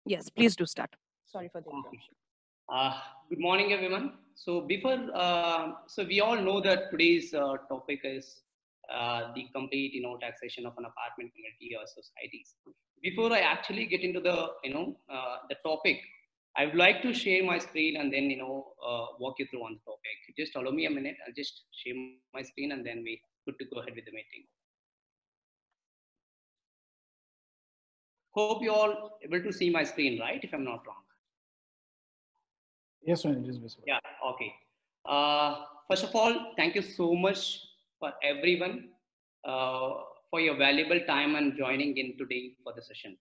Yes, please do start. Sorry for the Okay. interruption. Uh, Good morning, everyone. So we all know that today's topic is the complete, taxation of an apartment community or societies. Before I actually get into the topic, I would like to share my screen and then, walk you through on the topic. Just allow me a minute. I'll just share my screen and then we good to go ahead with the meeting. Hope you all able to see my screen, right? If I'm not wrong. Yes, when it is visible. Yeah, okay. First of all, thank you so much for everyone uh, for your valuable time and joining in today for the session.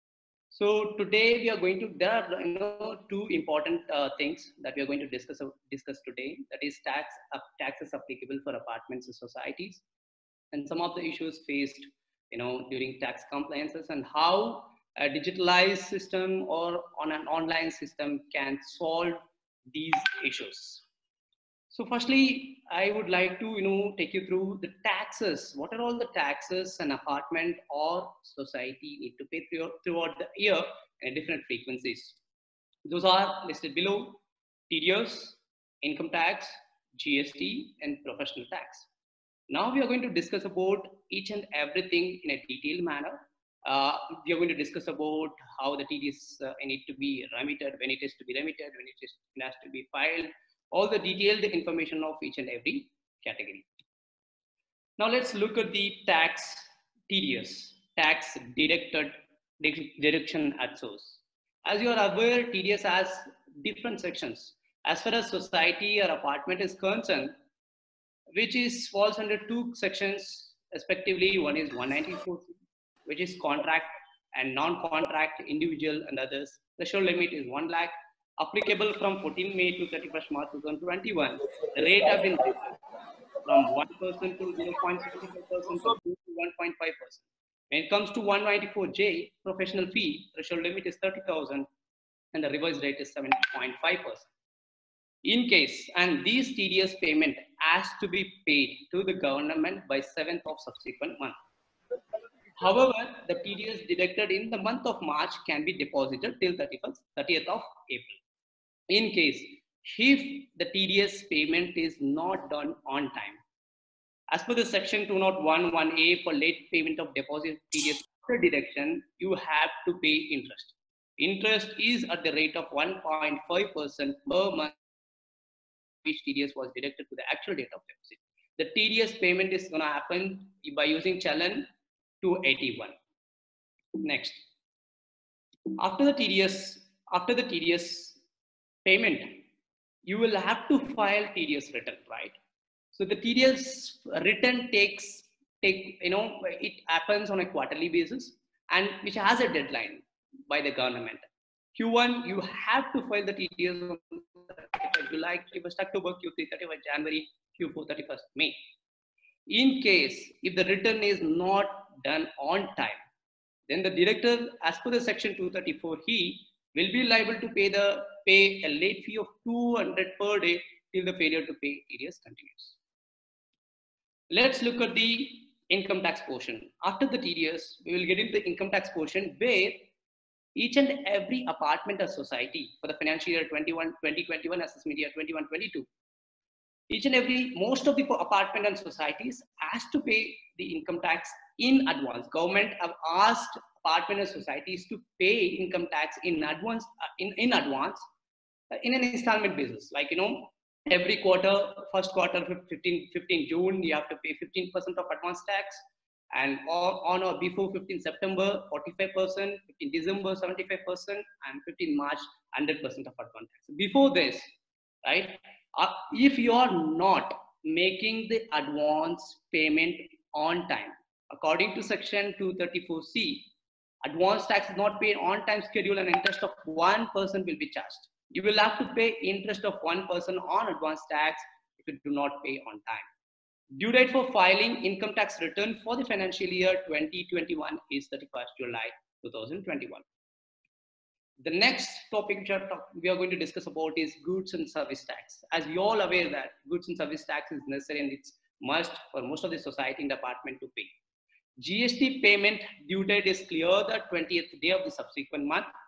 So today we are going to there are two important things that we are going to discuss today. That is taxes applicable for apartments and societies, and some of the issues faced during tax compliances and how a digitalized system or on an online system can solve these issues. So firstly, I would like to take you through the taxes. What are all the taxes an apartment or society need to pay throughout the year at different frequencies? Those are listed below: TDS, income tax, GST, and professional tax. Now we are going to discuss about each and everything in a detailed manner. We are going to discuss about how the TDS need to be remitted, when it is to be remitted, it has to be filed, all the detailed information of each and every category. Now let's look at the tax TDS, tax directed deduction at source. As you are aware, TDS has different sections. As far as society or apartment is concerned, which is falls under two sections respectively. One is 194, which is contract and non-contract, individual and others. Threshold limit is 1 lakh, applicable from 14 May to 31st March 2021. The rate have been reduced from 1% to 0.75% to 1.5%. When it comes to 194J, professional fee, threshold limit is 30,000 and the revised rate is 7.5%. In case, and these TDS payment has to be paid to the government by 7th of subsequent month. However, the TDS deducted in the month of March can be deposited till 30th of April. In case, if the TDS payment is not done on time, as per the section 201(1)(a) for late payment of deposit TDS after deduction, you have to pay interest. Interest is at the rate of 1.5% per month which TDS was deducted to the actual date of deposit. The TDS payment is going to happen by using Challan 281. Next, after the TDS payment, you will have to file TDS return, right? So the TDS return it happens on a quarterly basis and which has a deadline by the government. Q1, you have to file the TDS on 31st July, 31st October, Q3, 31st January, Q4, 31st May. In case if the return is not done on time, then the director, as per the section 234, he will be liable to pay a late fee of 200 per day till the failure to pay TDS continues. Let's look at the income tax portion. After the TDS, we will get into the income tax portion where each and every apartment or society for the financial year 2021 assessment year 21-22, each and every most of the apartment and societies has to pay the income tax in advance. Government have asked apartment and societies to pay income tax in advance in advance in an installment basis. Like every quarter, first quarter 15 June, you have to pay 15% of advance tax, and on or before 15 September 45%, 15 December 75%, and 15 March 100% of advance tax. Before this, right? If you are not making the advance payment on time, according to section 234C, advance tax is not paid on time schedule and interest of 1% will be charged. You will have to pay interest of 1% on advance tax if you do not pay on time. Due date for filing income tax return for the financial year 2021 is 31st July 2021. The next topic we are going to discuss about is goods and service tax. As we all aware that goods and service tax is necessary and it's must for most of the society and department to pay. GST payment due date is clear the 20th day of the subsequent month.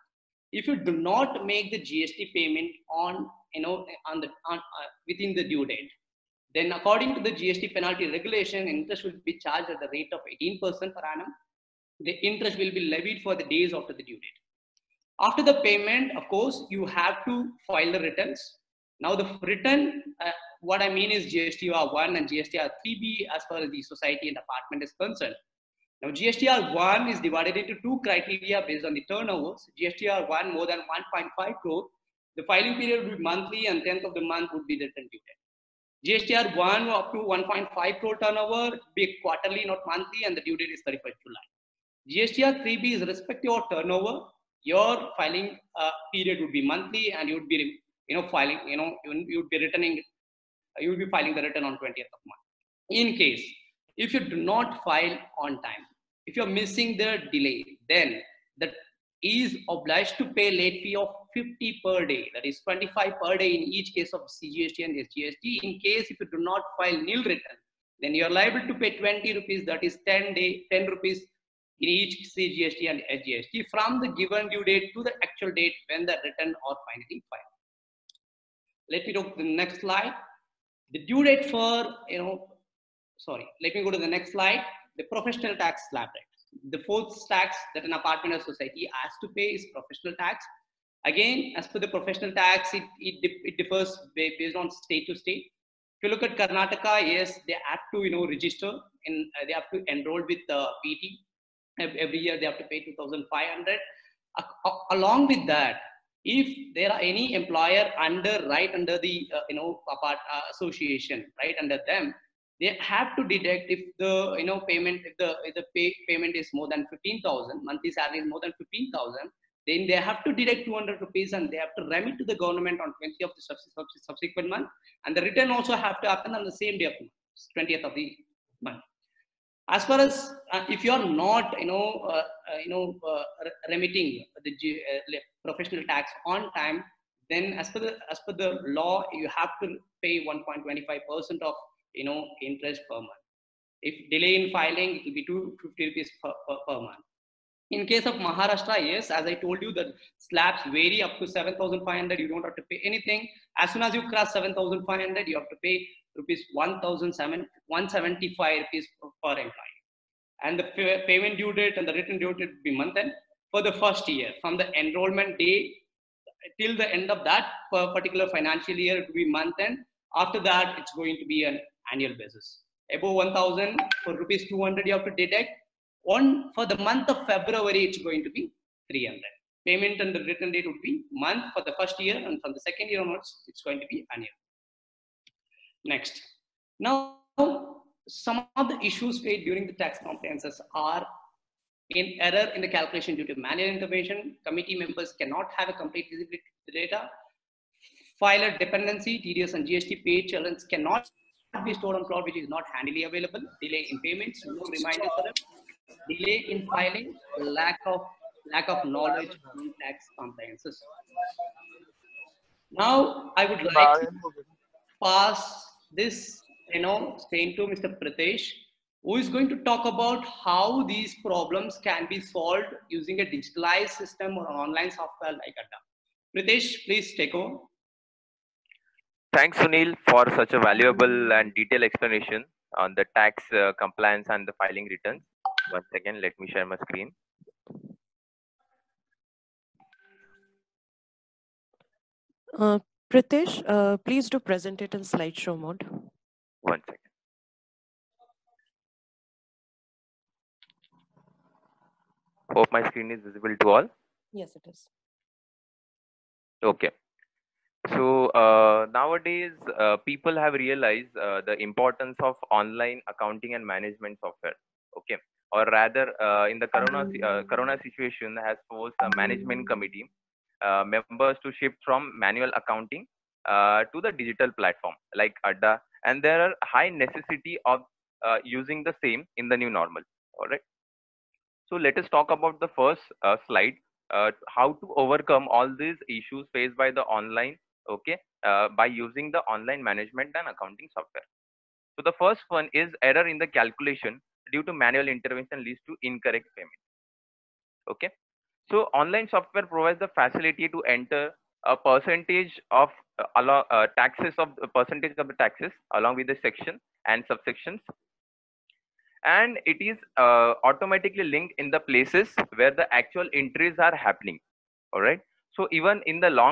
if you do not make the GST payment on, within the due date, then according to the GST penalty regulation, interest will be charged at the rate of 18% per annum. The interest will be levied for the days after the due date. After the payment, of course, you have to file the returns. Now the return, what I mean is GSTR1 and GSTR3B as far as the society and apartment is concerned. Now GSTR1 is divided into two criteria based on the turnovers. GSTR1 more than 1.5 crore, the filing period would be monthly and 10th of the month would be the return due date. GSTR1 up to 1.5 crore turnover, be quarterly, not monthly, and the due date is 31st July. GSTR3B is respective of turnover. Your filing period would be monthly, and you would be, filing, you would be returning, you would be filing the return on 20th of month. In case, if you do not file on time, if you're missing the delay, then that is obliged to pay late fee of 50 per day. That is 25 per day in each case of CGST and SGST. In case if you do not file nil return, then you're liable to pay 20 rupees. That is 10 rupees in each CGST and SGST from the given due date to the actual date when the return or finally filed. Let me go to the next slide. The due date for, let me go to the next slide. The professional tax slab rate. The fourth tax that an apartment or society has to pay is professional tax. Again, as per the professional tax, it differs based on state to state. If you look at Karnataka, yes, they have to, register and they have to enroll with the PT. Every year they have to pay 2,500. Along with that, if there are any employer right under the association, right under them, they have to deduct if the payment, if the payment is more than 15,000, monthly salary is more than 15,000, then they have to deduct 200 rupees and they have to remit to the government on 20th of the subsequent month, and the return also have to happen on the same day of the month, 20th of the month. As far as if you are not remitting the professional tax on time, then as per the law you have to pay 1.25% of interest per month. If delay in filing, it will be 250 rupees per month. In case of Maharashtra, yes, as I told you, the slabs vary up to 7,500. You don't have to pay anything. As soon as you cross 7,500, you have to pay rupees 1,175 rupees per employee. And the payment due date and the return due date will be month end for the first year. From the enrollment day till the end of that particular financial year, it will be month end. After that, it's going to be an annual basis. Above 1,000 for rupees 200, you have to deduct. For the month of February, it's going to be 300. Payment and the return date would be month for the first year, and from the second year onwards, it's going to be annual. Next. Now, some of the issues faced during the tax compliances are in error in the calculation due to manual intervention. Committee members cannot have a complete visibility to the data. Filer dependency, TDS and GST paid challenge cannot be stored on cloud, which is not handily available. Delay in payments, no reminders for them. Delay in filing, lack of knowledge on tax compliances. Now, I would like to pass this, saying to Mr. Pritesh, who is going to talk about how these problems can be solved using a digitalized system or online software like Adda. Pritesh, please take over. Thanks, Sunil, for such a valuable and detailed explanation on the tax compliance and the filing returns. Once again, let me share my screen. Pritesh, please do present it in slideshow mode. One second. Hope my screen is visible to all. Yes, it is. Okay. So nowadays, people have realized the importance of online accounting and management software. Okay, or rather, in the corona situation has forced a management committee members to shift from manual accounting to the digital platform like Adda, and there are high necessity of using the same in the new normal. All right. So let us talk about the first slide. How to overcome all these issues faced by the online, okay, by using the online management and accounting software. So the first one is error in the calculation due to manual intervention leads to incorrect payment. Okay, So online software provides the facility to enter a percentage of taxes of percentage of the taxes along with the section and subsections, and it is automatically linked in the places where the actual entries are happening. All right. So even in the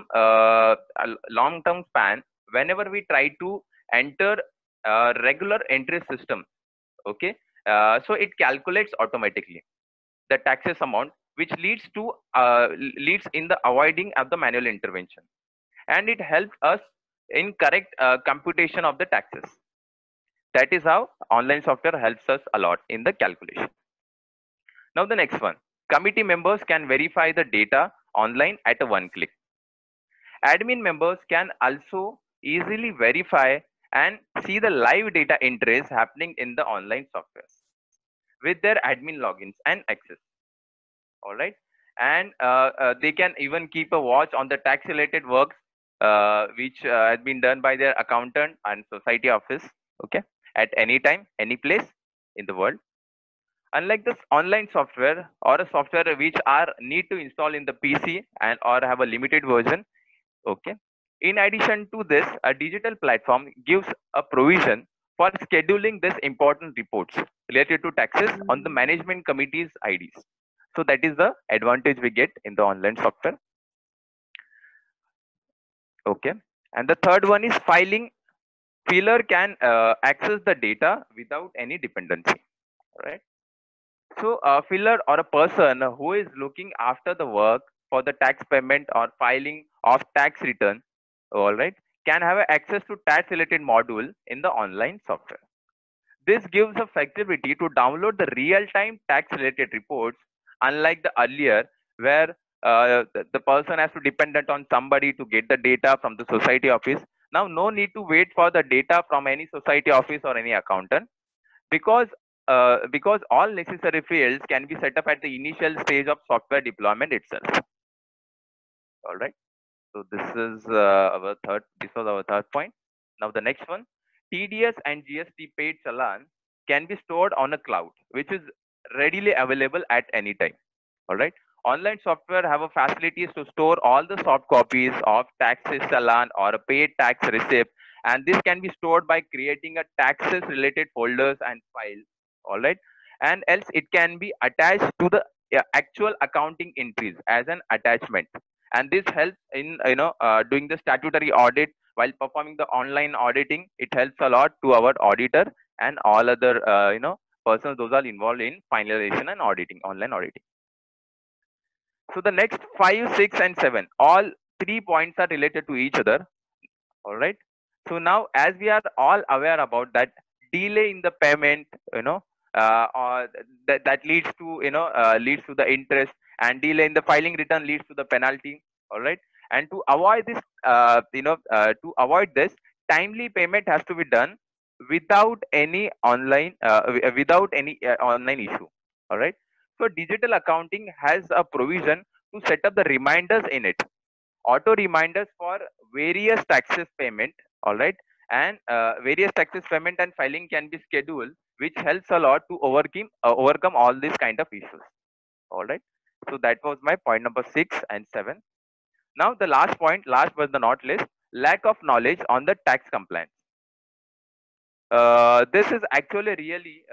long term span, whenever we try to enter regular entry system, okay, so it calculates automatically the taxes amount, which leads in the avoiding of the manual intervention, and it helps us in correct computation of the taxes. That is how online software helps us a lot in the calculation. Now the next one, committee members can verify the data online at a one click. Admin members can also easily verify and see the live data entries happening in the online software with their admin logins and access. All right. And they can even keep a watch on the tax related works which has been done by their accountant and society office, okay, at any time, any place in the world. Unlike this online software or a software which are need to install in the PC and or have a limited version, okay. In addition to this, a digital platform gives a provision for scheduling this important reports related to taxes on the management committee's IDs. So that is the advantage we get in the online software. Okay. And the third one is filing. Filer can access the data without any dependency. All right. So a filler or a person who is looking after the work for the tax payment or filing of tax return, all right, can have access to tax related module in the online software. This gives a flexibility to download the real-time tax-related reports, unlike the earlier, where the person has to dependent on somebody to get the data from the society office. Now, no need to wait for the data from any society office or any accountant, because all necessary fields can be set up at the initial stage of software deployment itself. All right. So this is our third. This was our third point. Now the next one, TDS and GST paid challan can be stored on a cloud, which is readily available at any time. All right. Online software have a facilities to store all the soft copies of taxes challan or a paid tax receipt, and this can be stored by creating a taxes related folders and files. All right. And else it can be attached to the actual accounting entries as an attachment, and this helps in doing the statutory audit while performing the online auditing. It helps a lot to our auditor and all other persons those are involved in finalization and auditing, online auditing. So the next 5, 6 and 7, all 3 points are related to each other. All right. So now as we are all aware about that, delay in the payment, or that leads to leads to the interest, and delay in the filing return leads to the penalty. All right. And to avoid this timely payment has to be done without any online online issue. All right. So digital accounting has a provision to set up the reminders in it, auto reminders for various taxes payment. All right. And various taxes payment and filing can be scheduled, which helps a lot to overcome all these kind of issues. All right. So that was my point number 6 and 7. Now the last point, last but not least, lack of knowledge on the tax compliance. This is actually really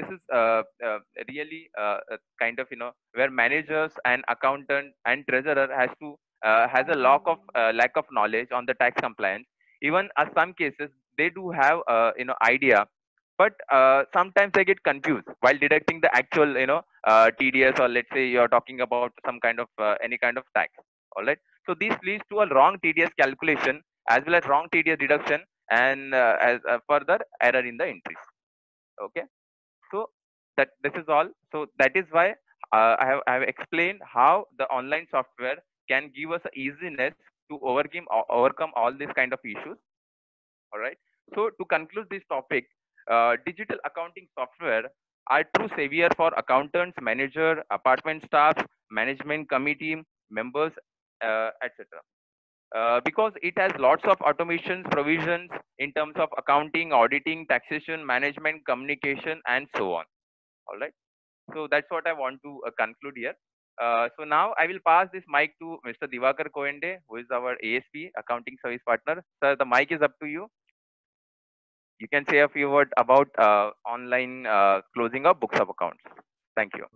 kind of where managers and accountant and treasurer has a lack of knowledge on the tax compliance. Even some cases they do have idea, but sometimes they get confused while deducting the actual TDS, or let's say you're talking about some kind of any kind of tax. All right. So this leads to a wrong TDS calculation as well as wrong TDS deduction, and as further error in the entries. Okay. So this is all. So that is why I have explained how the online software can give us easiness to overcome all these kind of issues. All right. So to conclude this topic, digital accounting software are true savior for accountants, manager, apartment staff, management committee members, etc. Because it has lots of automations, provisions in terms of accounting, auditing, taxation, management, communication, and so on. All right. So that's what I want to conclude here. So now I will pass this mic to Mr. Divakar Koende, who is our ASP, Accounting Service Partner. Sir, the mic is up to you. You can say a few words about online closing of books of accounts. Thank you.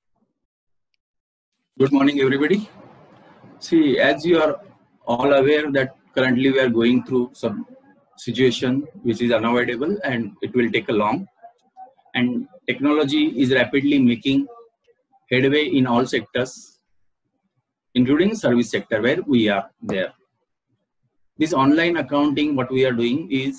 Good morning, everybody. See, as you are all aware that currently we are going through some situation which is unavoidable and it will take a long. And technology is rapidly making headway in all sectors, including service sector where we are there. This online accounting, what we are doing is,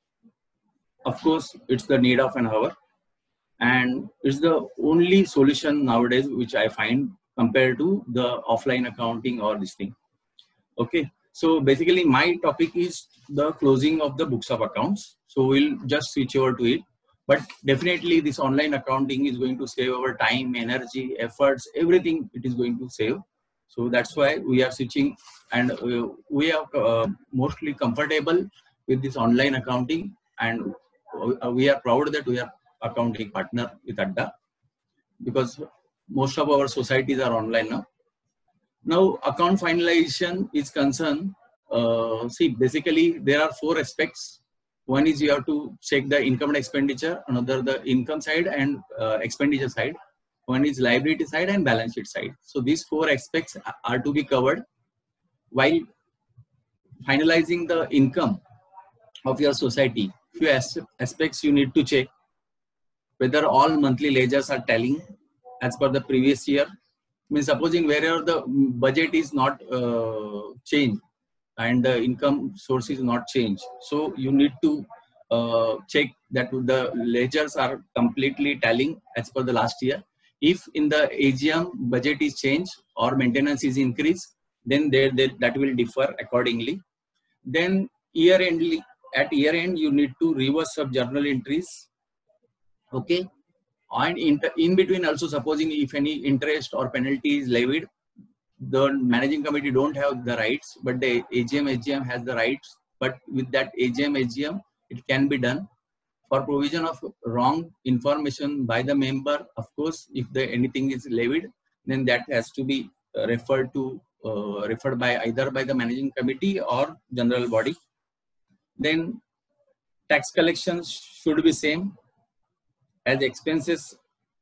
of course, it's the need of an hour. And it's the only solution nowadays which I find compared to the offline accounting or this thing. Okay, so basically my topic is the closing of the books of accounts. So we'll just switch over to it. But definitely this online accounting is going to save our time, energy, efforts, everything it is going to save. So that's why we are switching, and we are mostly comfortable with this online accounting, and we are proud that we are accounting partner with Adda, because most of our societies are online now. Now, account finalization is concerned. See, basically there are 4 aspects. One is you have to check the income and expenditure, another the income side and expenditure side. One is liability side and balance sheet side. So these 4 aspects are to be covered while finalizing the income of your society. Few aspects you need to check: whether all monthly ledgers are tallying as per the previous year. Means supposing wherever the budget is not changed and the income source is not changed, so you need to check that the ledgers are completely tallying as per the last year. If in the AGM budget is changed or maintenance is increased, then that will differ accordingly. Then at year end you need to reverse sub journal entries. Okay, and in between also, supposing if any interest or penalty is levied, the managing committee don't have the rights, but the AGM has the rights. But with that AGM, it can be done. For provision of wrong information by the member, of course, if anything is levied, then that has to be referred by either by the managing committee or general body. Then tax collections should be same as expenses.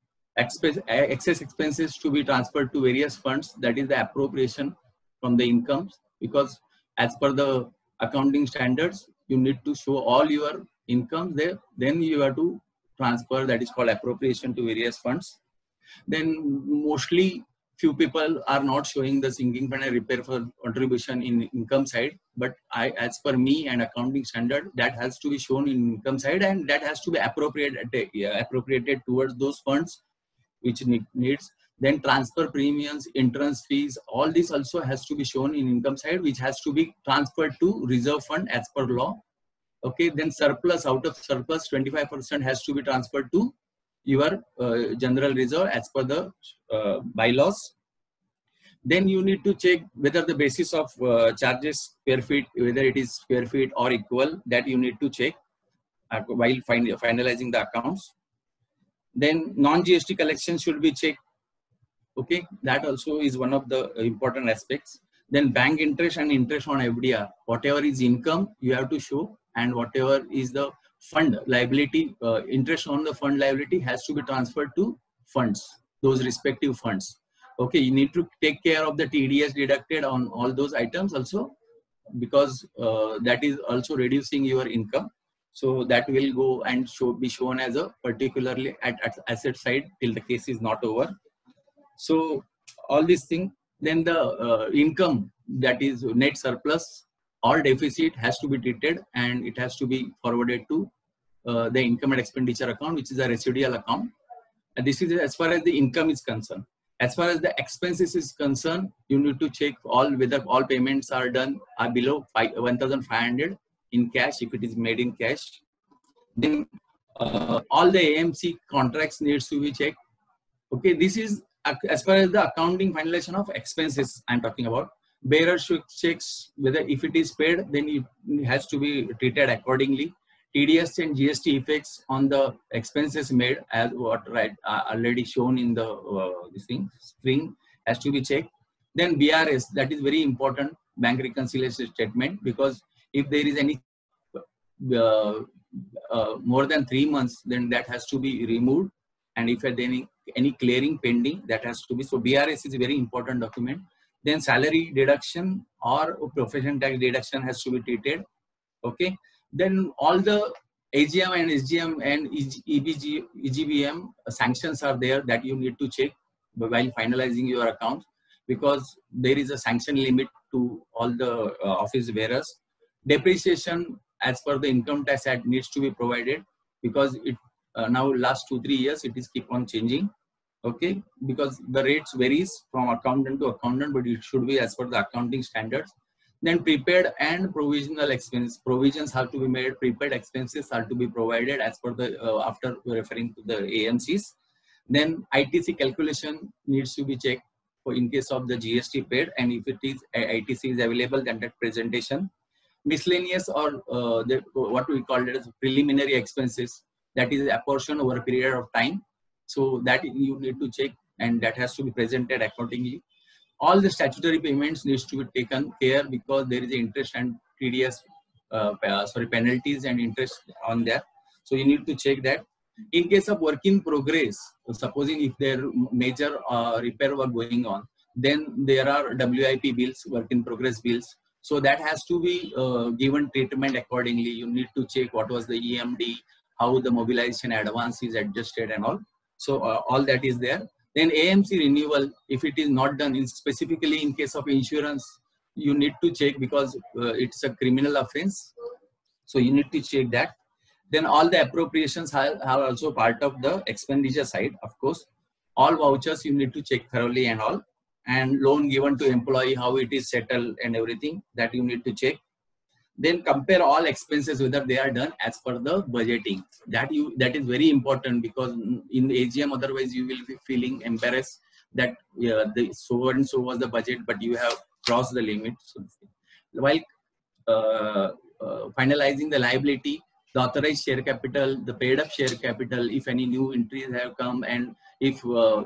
Excess expenses to be transferred to various funds, that is the appropriation from the incomes, because as per the accounting standards you need to show all your incomes there, then you have to transfer, that is called appropriation, to various funds. Then mostly few people are not showing the sinking fund and repair for contribution in income side, but as per me and accounting standard, that has to be shown in income side, and that has to be appropriated towards those funds which needs. Then transfer premiums, entrance fees, all this also has to be shown in income side, which has to be transferred to reserve fund as per law. Okay, then surplus, out of surplus 25% has to be transferred to your general reserve as per the bylaws. Then you need to check whether the basis of charges square feet, whether it is square feet or equal, that you need to check while finalizing the accounts. Then non-GST collections should be checked. Okay, that also is one of the important aspects. Then bank interest and interest on FDR, whatever is income you have to show, and whatever is the fund liability, interest on the fund liability has to be transferred to funds, those respective funds. Okay, you need to take care of the TDS deducted on all those items also, because that is also reducing your income. So that will go and be shown as a particularly at asset side till the case is not over. So all these things. Then the income, that is net surplus or deficit, has to be treated, and it has to be forwarded to the income and expenditure account, which is a residual account. And this is as far as the income is concerned. As far as the expenses is concerned, you need to check whether all payments are below 1,500 in cash, if it is made in cash. Then all the AMC contracts needs to be checked. Okay, this is as far as the accounting finalization of expenses I'm talking about. Bearer checks whether if it is paid, then it has to be treated accordingly. TDS and GST effects on the expenses made, as what already shown in the this thing screen, has to be checked. Then BRS, that is very important, bank reconciliation statement, because if there is any more than 3 months, then that has to be removed. And if there is any clearing pending, that has to be. So BRS is a very important document. Then salary deduction or profession tax deduction has to be treated. Okay. Then all the AGM and SGM and EGBM sanctions are there that you need to check while finalizing your account, because there is a sanction limit to all the office bearers. Depreciation as per the Income Tax Act needs to be provided, because it now last 2-3 years it is keep on changing. Okay, because the rates varies from accountant to accountant, but it should be as per the accounting standards. Then prepaid and provisional expense provisions have to be made. Prepaid expenses are to be provided as per the after referring to the AMCs. Then ITC calculation needs to be checked for in case of the GST paid, and if it is ITC is available, then that presentation. Miscellaneous or what we call it as preliminary expenses, that is a portion over a period of time. So that you need to check, and that has to be presented accordingly. All the statutory payments needs to be taken care, because there is interest and TDS, penalties and interest on that. So you need to check that. In case of work in progress, supposing if there major repair work going on, then there are WIP bills, work in progress bills. So that has to be given treatment accordingly. You need to check what was the EMD, how the mobilization advance is adjusted and all. So all that is there. Then AMC renewal, if it is not done, specifically in case of insurance, you need to check, because it's a criminal offense. So you need to check that. Then all the appropriations are also part of the expenditure side, of course. All vouchers you need to check thoroughly and all. And loan given to employee, how it is settled and everything, that you need to check. Then compare all expenses whether they are done as per the budgeting. That is very important, because in the AGM otherwise you will be feeling embarrassed that the so and so was the budget, but you have crossed the limit. So, while finalizing the liability, the authorized share capital, the paid up share capital, if any new entries have come, and if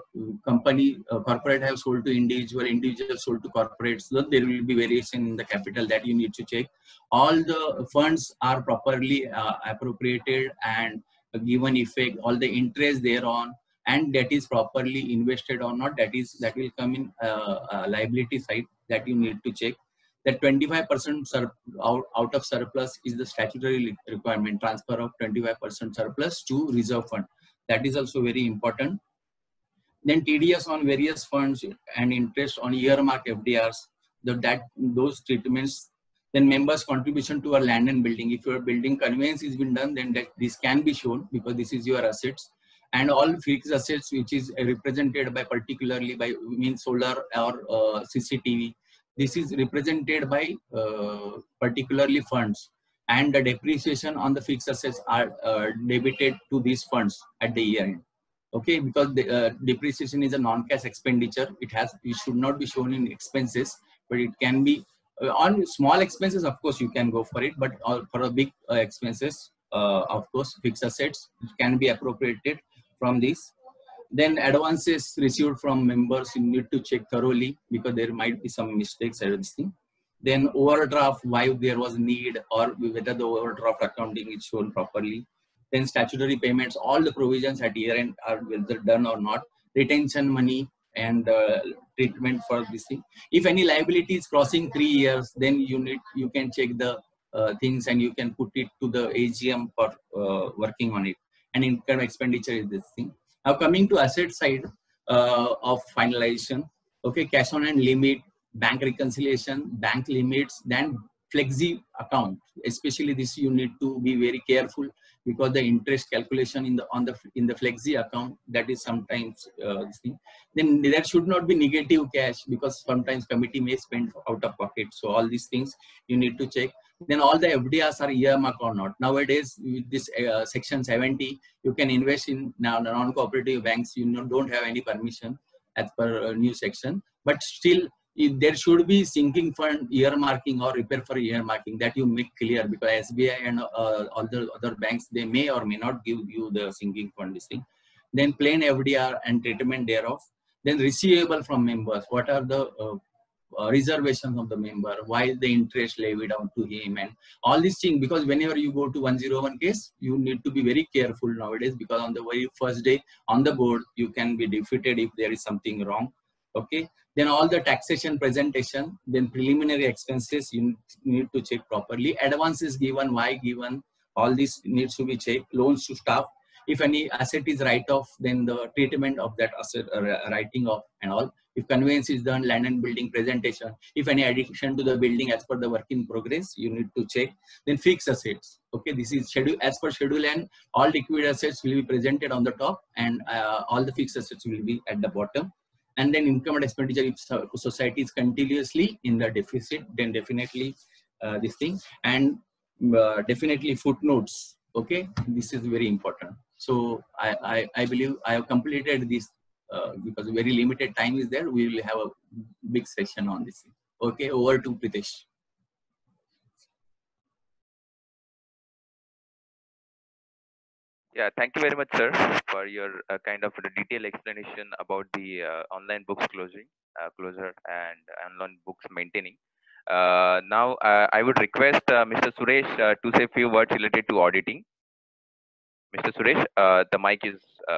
company corporate have sold to individual sold to corporate, so there will be variation in the capital, that you need to check. All the funds are properly appropriated and given effect, all the interest thereon, and that is properly invested or not, that will come in liability side, that you need to check. That 25% out of surplus is the statutory requirement, transfer of 25% surplus to reserve fund. That is also very important. Then TDS on various funds and interest on earmark FDRs, those treatments. Then members' contribution to our land and building. If your building conveyance has been done, then this can be shown, because this is your assets. And all fixed assets which is represented by particularly by solar or CCTV. This is represented by particularly funds, and the depreciation on the fixed assets are debited to these funds at the year end. Okay, because the depreciation is a non-cash expenditure. It should not be shown in expenses, but it can be on small expenses. Of course, you can go for it, but for a big expenses, of course, fixed assets can be appropriated from this. Then advances received from members, you need to check thoroughly, because there might be some mistakes and everything. Then overdraft, why there was need, or whether the overdraft accounting is shown properly. Then statutory payments, all the provisions at year end are whether done or not. Retention money and treatment for this thing. If any liability is crossing 3 years, then you can check the things, and you can put it to the AGM for working on it. And income expenditure is this thing. Now coming to asset side of finalization, okay, cash on hand limit, bank reconciliation, bank limits, then flexi account. Especially this you need to be very careful, because the interest calculation in the flexi account, that is sometimes this thing. Then there should not be negative cash, because sometimes committee may spend out of pocket. So all these things you need to check. Then all the FDRs are earmarked or not. Nowadays, with this section 70, you can invest in non-cooperative banks. You don't have any permission as per new section. But still, there should be sinking fund earmarking or repair for earmarking, that you make clear, because SBI and all the other banks, they may or may not give you the sinking fund this thing. Then plain FDR and treatment thereof. Then receivable from members, what are the reservations of the member, why the interest levied on to him, and all these things. Because whenever you go to 101 case, you need to be very careful nowadays, because on the very first day on the board, you can be defeated if there is something wrong. Okay. Then all the taxation presentation, then preliminary expenses, you need to check properly. Advance is given, why given, all this needs to be checked. Loans to staff, if any asset is write off, then the treatment of that asset, writing off and all. If conveyance is done, land and building presentation, if any addition to the building as per the work in progress, you need to check. Then fixed assets. Okay, this is schedule as per schedule, and all liquid assets will be presented on the top, and all the fixed assets will be at the bottom. And then income and expenditure, if society is continuously in the deficit, then definitely this thing, and definitely footnotes. Okay, this is very important. So I believe I have completed this because very limited time is there. We will have a big session on this. Okay, over to Pritesh. Yeah, thank you very much, sir, for your kind of detailed explanation about the online books closure and online books maintaining. Now, I would request Mr. Suresh to say a few words related to auditing. Mr. Suresh, the mic is.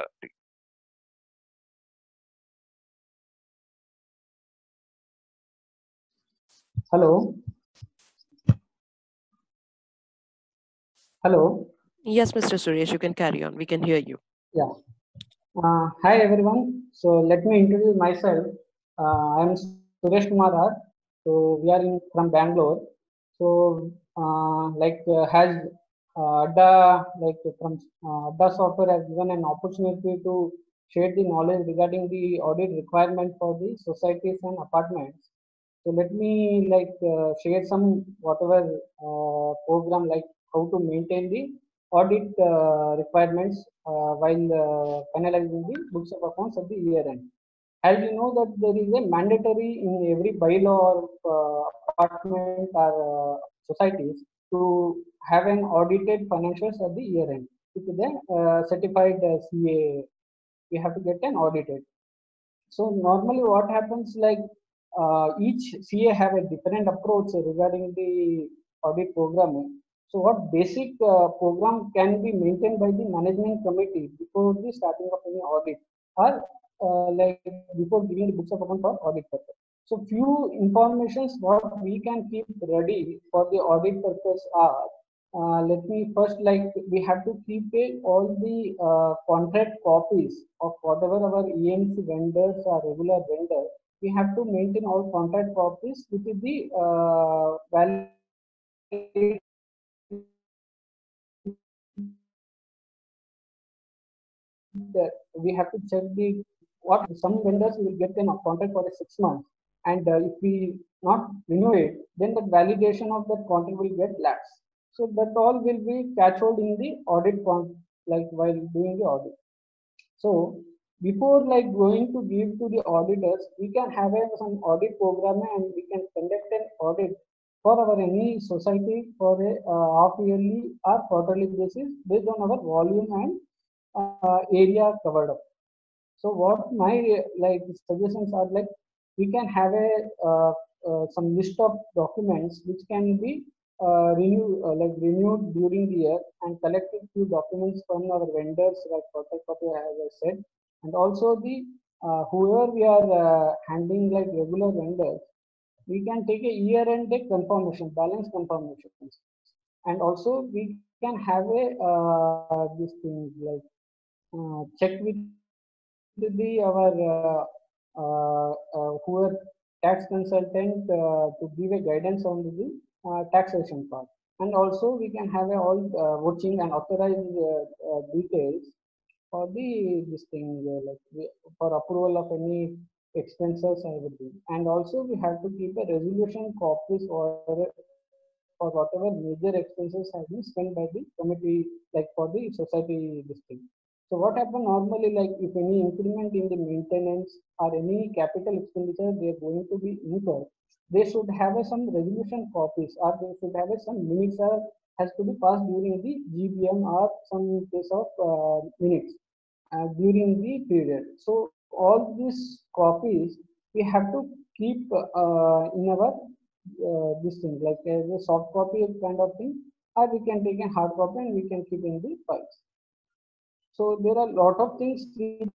Hello. Hello. Yes, Mr. Suresh, you can carry on. We can hear you. Yeah. Hi everyone. So let me introduce myself. I am Suresh Kumar R. So we are from Bangalore. So has Adda from Adda Software has given an opportunity to share the knowledge regarding the audit requirement for the societies and apartments. So let me share some whatever program, like how to maintain the audit requirements while finalizing the books of accounts at the year end. As you know that there is a mandatory in every bylaw of apartment or societies to have an audited financials at the year end. With the certified CA, we have to get an audited. So normally what happens, like each CA have a different approach regarding the audit programming. So what basic program can be maintained by the management committee before the starting of any audit, or before giving the books of account for audit purpose. So few informations what we can keep ready for the audit purpose are, let me first, we have to keep all the contract copies of whatever our EMC vendors or regular vendors. We have to maintain all contract copies with the valid. We have to check the what some vendors will get a contract for 6 months, and if we not renew it, then the validation of that contract will get lapsed. So that all will be captured in the audit while doing the audit. So before going to give to the auditors, we can have some audit program, and we can conduct an audit for our any society for a half yearly or quarterly basis based on our volume and area covered up. So what my suggestions are, like we can have a some list of documents which can be renewed during the year, and collected few documents from our vendors like photocopy, as I said, and also the whoever we are handling like regular vendors, we can take a year-end confirmation, balance confirmations, and also we can have a this thing like check with our whoever tax consultant to give a guidance on the taxation part. And also we can have all watching and authorized details for this thing, for approval of any expenses and everything. And also we have to keep a resolution copies or for whatever major expenses have been spent by the committee, like for the society this thing. So what happen normally, like if any increment in the maintenance or any capital expenditure they are going to be incurred, they should have some resolution copies, or they should have some minutes has to be passed during the GBM or some case of minutes during the period. So all these copies we have to keep in our this thing, like as a soft copy kind of thing, or we can take a hard copy and we can keep in the files. So there are a lot of things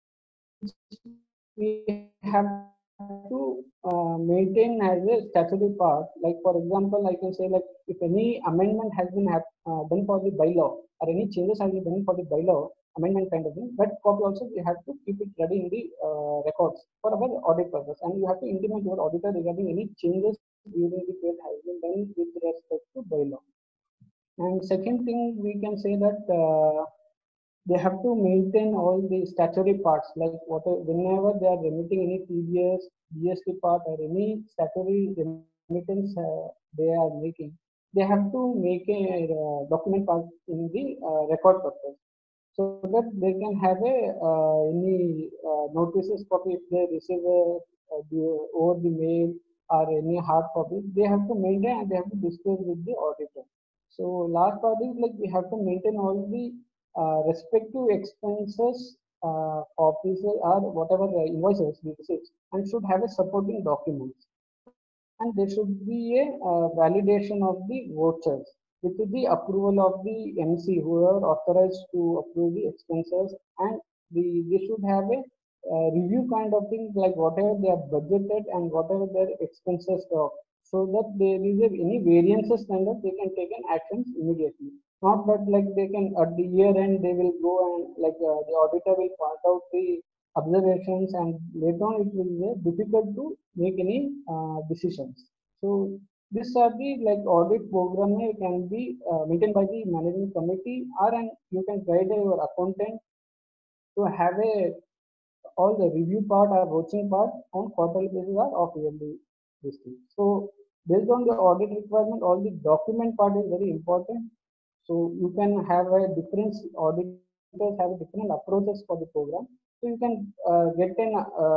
we have to maintain as a statutory part. Like for example, I can say like if any amendment has been done for the bylaw or any changes have been done for the bylaw amendment kind of thing, that copy also we have to keep it ready in the records for our audit purpose, and you have to intimate your auditor regarding any changes during the period has been done with respect to bylaw. And second thing, we can say that they have to maintain all the statutory parts, like whenever they are remitting any TDS, GST part or any statutory remittance they are making, they have to make a document part in the record purpose, so that they can have a any notices copy if they receive over the mail or any hard copy, they have to maintain and they have to disclose with the auditor. So last part is like we have to maintain all the respective expenses copies or whatever invoices we receive, and should have a supporting documents, and there should be a validation of the vouchers with the approval of the MC who are authorized to approve the expenses, and they should have a review kind of thing, like whatever they have budgeted and whatever their expenses are, so that there is any variances kind of they can take an actions immediately. Not that like they can at the year end they will go and like the auditor will point out the observations, and later on it will be difficult to make any decisions. So these are the like audit program can be maintained by the management committee, or and you can guide your accountant to have a all the review part or watching part on quarterly basis or of yearly basis. So based on the audit requirement, all the document part is very important. So you can have a different auditors have different approaches for the program. So you can get an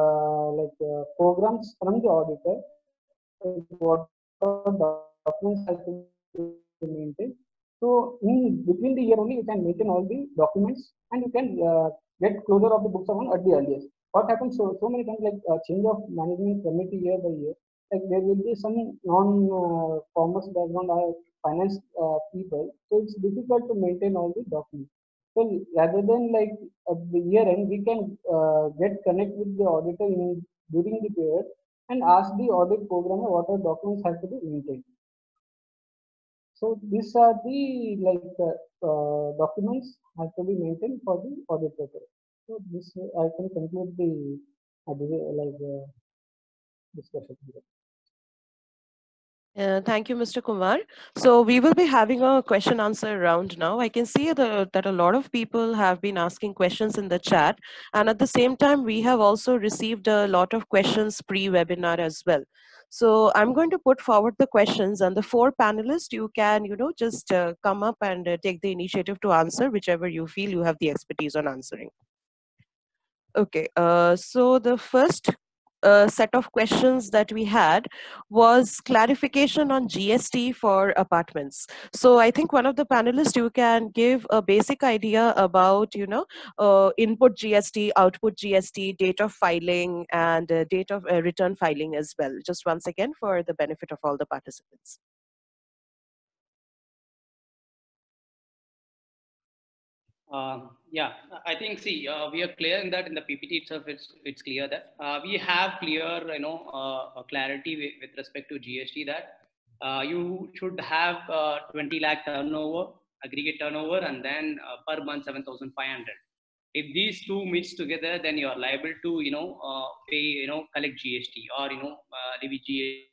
programs from the auditor, what documents have to be maintained. So in between the year only you can maintain all the documents, and you can get closure of the books on at the earliest. What happens so many times, like change of management committee year by year, like there will be some non-commerce background or finance people, so it's difficult to maintain all the documents. So rather than like at the year end, we can get connect with the auditor during the period and ask the audit programmer what are documents have to be maintained. So these are the like documents have to be maintained for the audit purpose. So this I can conclude the discussion here. Thank you, Mr. Kumar. So we will be having a question answer round now. I can see that a lot of people have been asking questions in the chat. And at the same time, we have also received a lot of questions pre-webinar as well. So I'm going to put forward the questions, and the four panelists, you can, just come up and take the initiative to answer whichever you feel you have the expertise on answering. Okay, so the first set of questions that we had was clarification on GST for apartments. So I think one of the panelists, you can give a basic idea about, input GST, output GST, date of filing, and date of return filing as well. Just once again for the benefit of all the participants. Yeah, I think, see, we are clear in that in the PPT itself, it's clear that we have clear, clarity with respect to GST that you should have 20 lakh turnover, aggregate turnover, and then per month 7,500. If these two meets together, then you are liable to, pay, collect GST or, levy GST.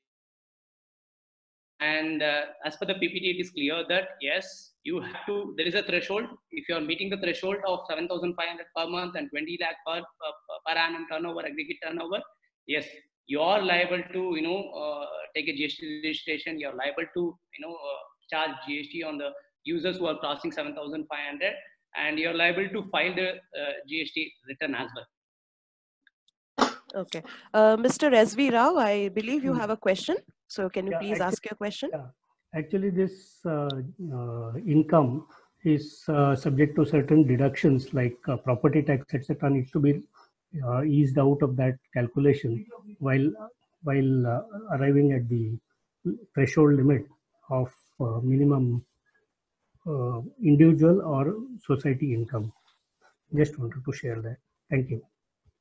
And as per the PPT, it is clear that yes, you have to, there is a threshold. If you are meeting the threshold of 7,500 per month and 20 lakh per annum turnover, aggregate turnover, yes, you are liable to, take a GST registration. You are liable to, charge GST on the users who are crossing 7,500, and you are liable to file the GST return as well. Okay. Mr. S.V. Rao, I believe you have a question. So can you please ask your question? Yeah, actually this income is subject to certain deductions like property tax, etc. needs to be eased out of that calculation while arriving at the threshold limit of minimum individual or society income. Just wanted to share that. Thank you.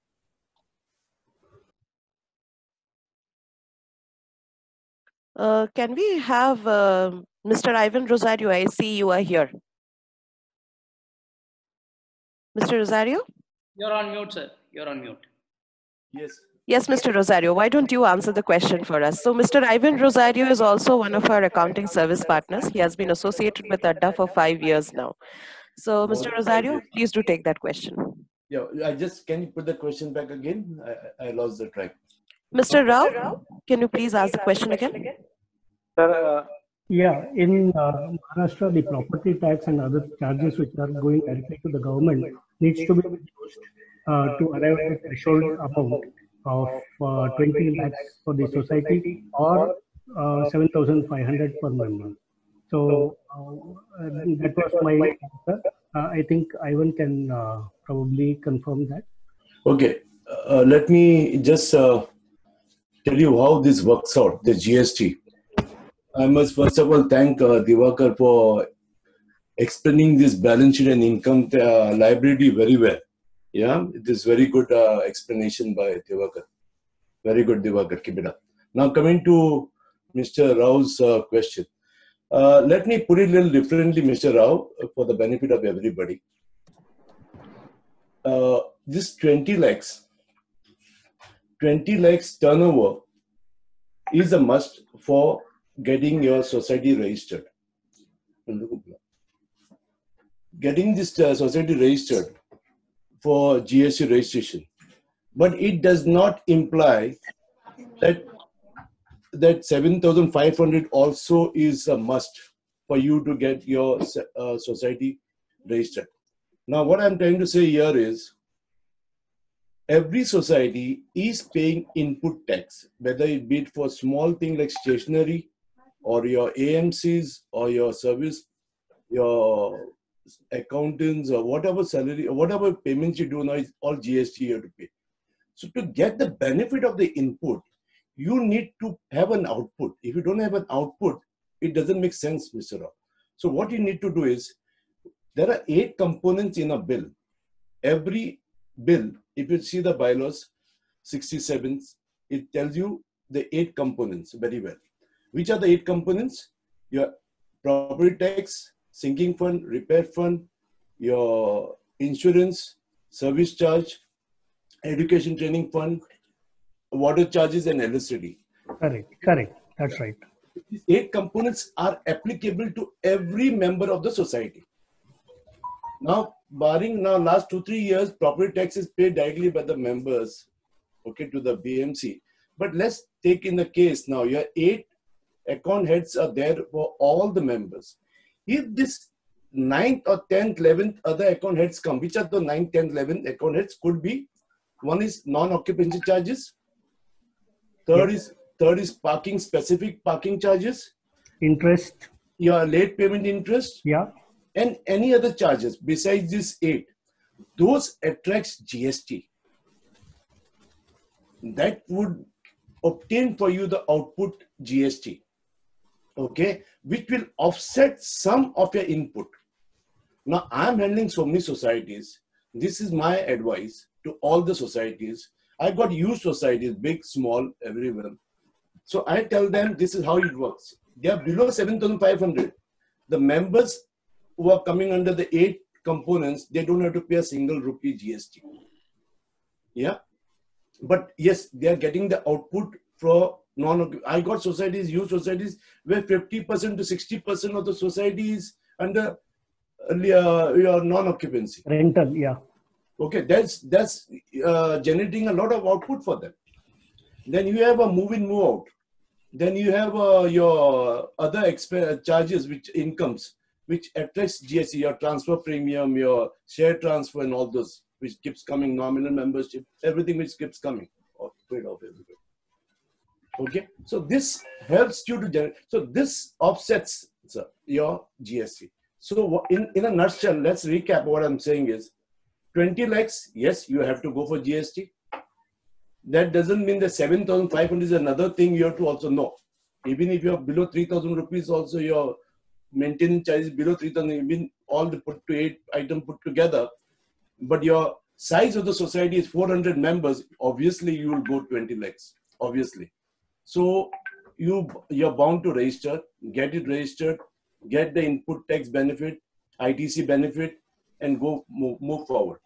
Can we have Mr. Ivan Rosario? I see you are here. Mr. Rosario? You're on mute, sir. You're on mute. Yes. Yes, Mr. Rosario, why don't you answer the question for us? So Mr. Ivan Rosario is also one of our accounting service partners. He has been associated with ADDA for 5 years now. So Mr. Rosario, please do take that question. Yeah, can you put the question back again? I lost the track. Mr. Rao, can you please ask the question again? Sir, Yeah, in Maharashtra, the property tax and other charges which are going directly to the government needs to be reduced to arrive at a threshold amount of 20 lakhs for the society or 7,500 per member. So that was my answer. I think Ivan can probably confirm that. Okay, let me just tell you how this works out, the GST. I must first of all thank Diwakar for explaining this balance sheet and income liability very well. Yeah, it is very good explanation by Diwakar. Very good, Diwakar. Keep it up. Now coming to Mr. Rao's question. Let me put it a little differently, Mr. Rao, for the benefit of everybody. This 20 lakhs turnover is a must for getting your society registered. Getting this society registered for GST registration, but it does not imply that 7,500 also is a must for you to get your society registered. Now, what I'm trying to say here is, every society is paying input tax, whether it be for small thing like stationery, or your AMCs, or your service, your accountants, or whatever salary, or whatever payments you do now is all GST you have to pay. So to get the benefit of the input, you need to have an output. If you don't have an output, it doesn't make sense, Mr. Rao. So what you need to do is, there are 8 components in a bill. Every bill, if you see the bylaws, 67, it tells you the 8 components very well. Which are the 8 components? Your property tax, sinking fund, repair fund, your insurance, service charge, education training fund, water charges, and electricity. Correct. That's right. These 8 components are applicable to every member of the society. Now, barring last 2-3 years, property tax is paid directly by the members, okay, to the BMC. But let's take in the case now, your 8 account heads are there for all the members. If this 9th or 10th, 11th other account heads come, which are the 9th, 10th, 11th account heads could be, one is non-occupancy charges, third is parking, specific parking charges, Interest. your late payment interest, Yeah. and any other charges besides these 8. Those attracts GST. That would obtain for you the output GST, okay, which will offset some of your input. Now, I'm handling so many societies. This is my advice to all the societies. I got huge societies, big, small, everywhere. So I tell them this is how it works. They are below 7,500. The members who are coming under the 8 components, they don't have to pay a single rupee GST. Yeah. But yes, they are getting the output for I got societies, huge societies, where 50% to 60% of the society is under your non-occupancy. Rental, yeah. Okay, that's generating a lot of output for them. Then you have a move in, move out. Then you have your other charges, which incomes, which attracts GST, your transfer premium, your share transfer, and all those, which keeps coming, nominal membership, everything which keeps coming. Okay, so this helps you to generate. So this offsets your GST. So in a nutshell, let's recap what I'm saying is, 20 lakhs, yes, you have to go for GST. That doesn't mean that 7,500 is another thing you have to also know. Even if you are below 3,000 rupees, also your maintenance charge is below 3,000, even all the put to 8 item put together, but your size of the society is 400 members, obviously you will go 20 lakhs, obviously. So you're bound to register, get it registered, get the input tax benefit, ITC benefit, and go move forward.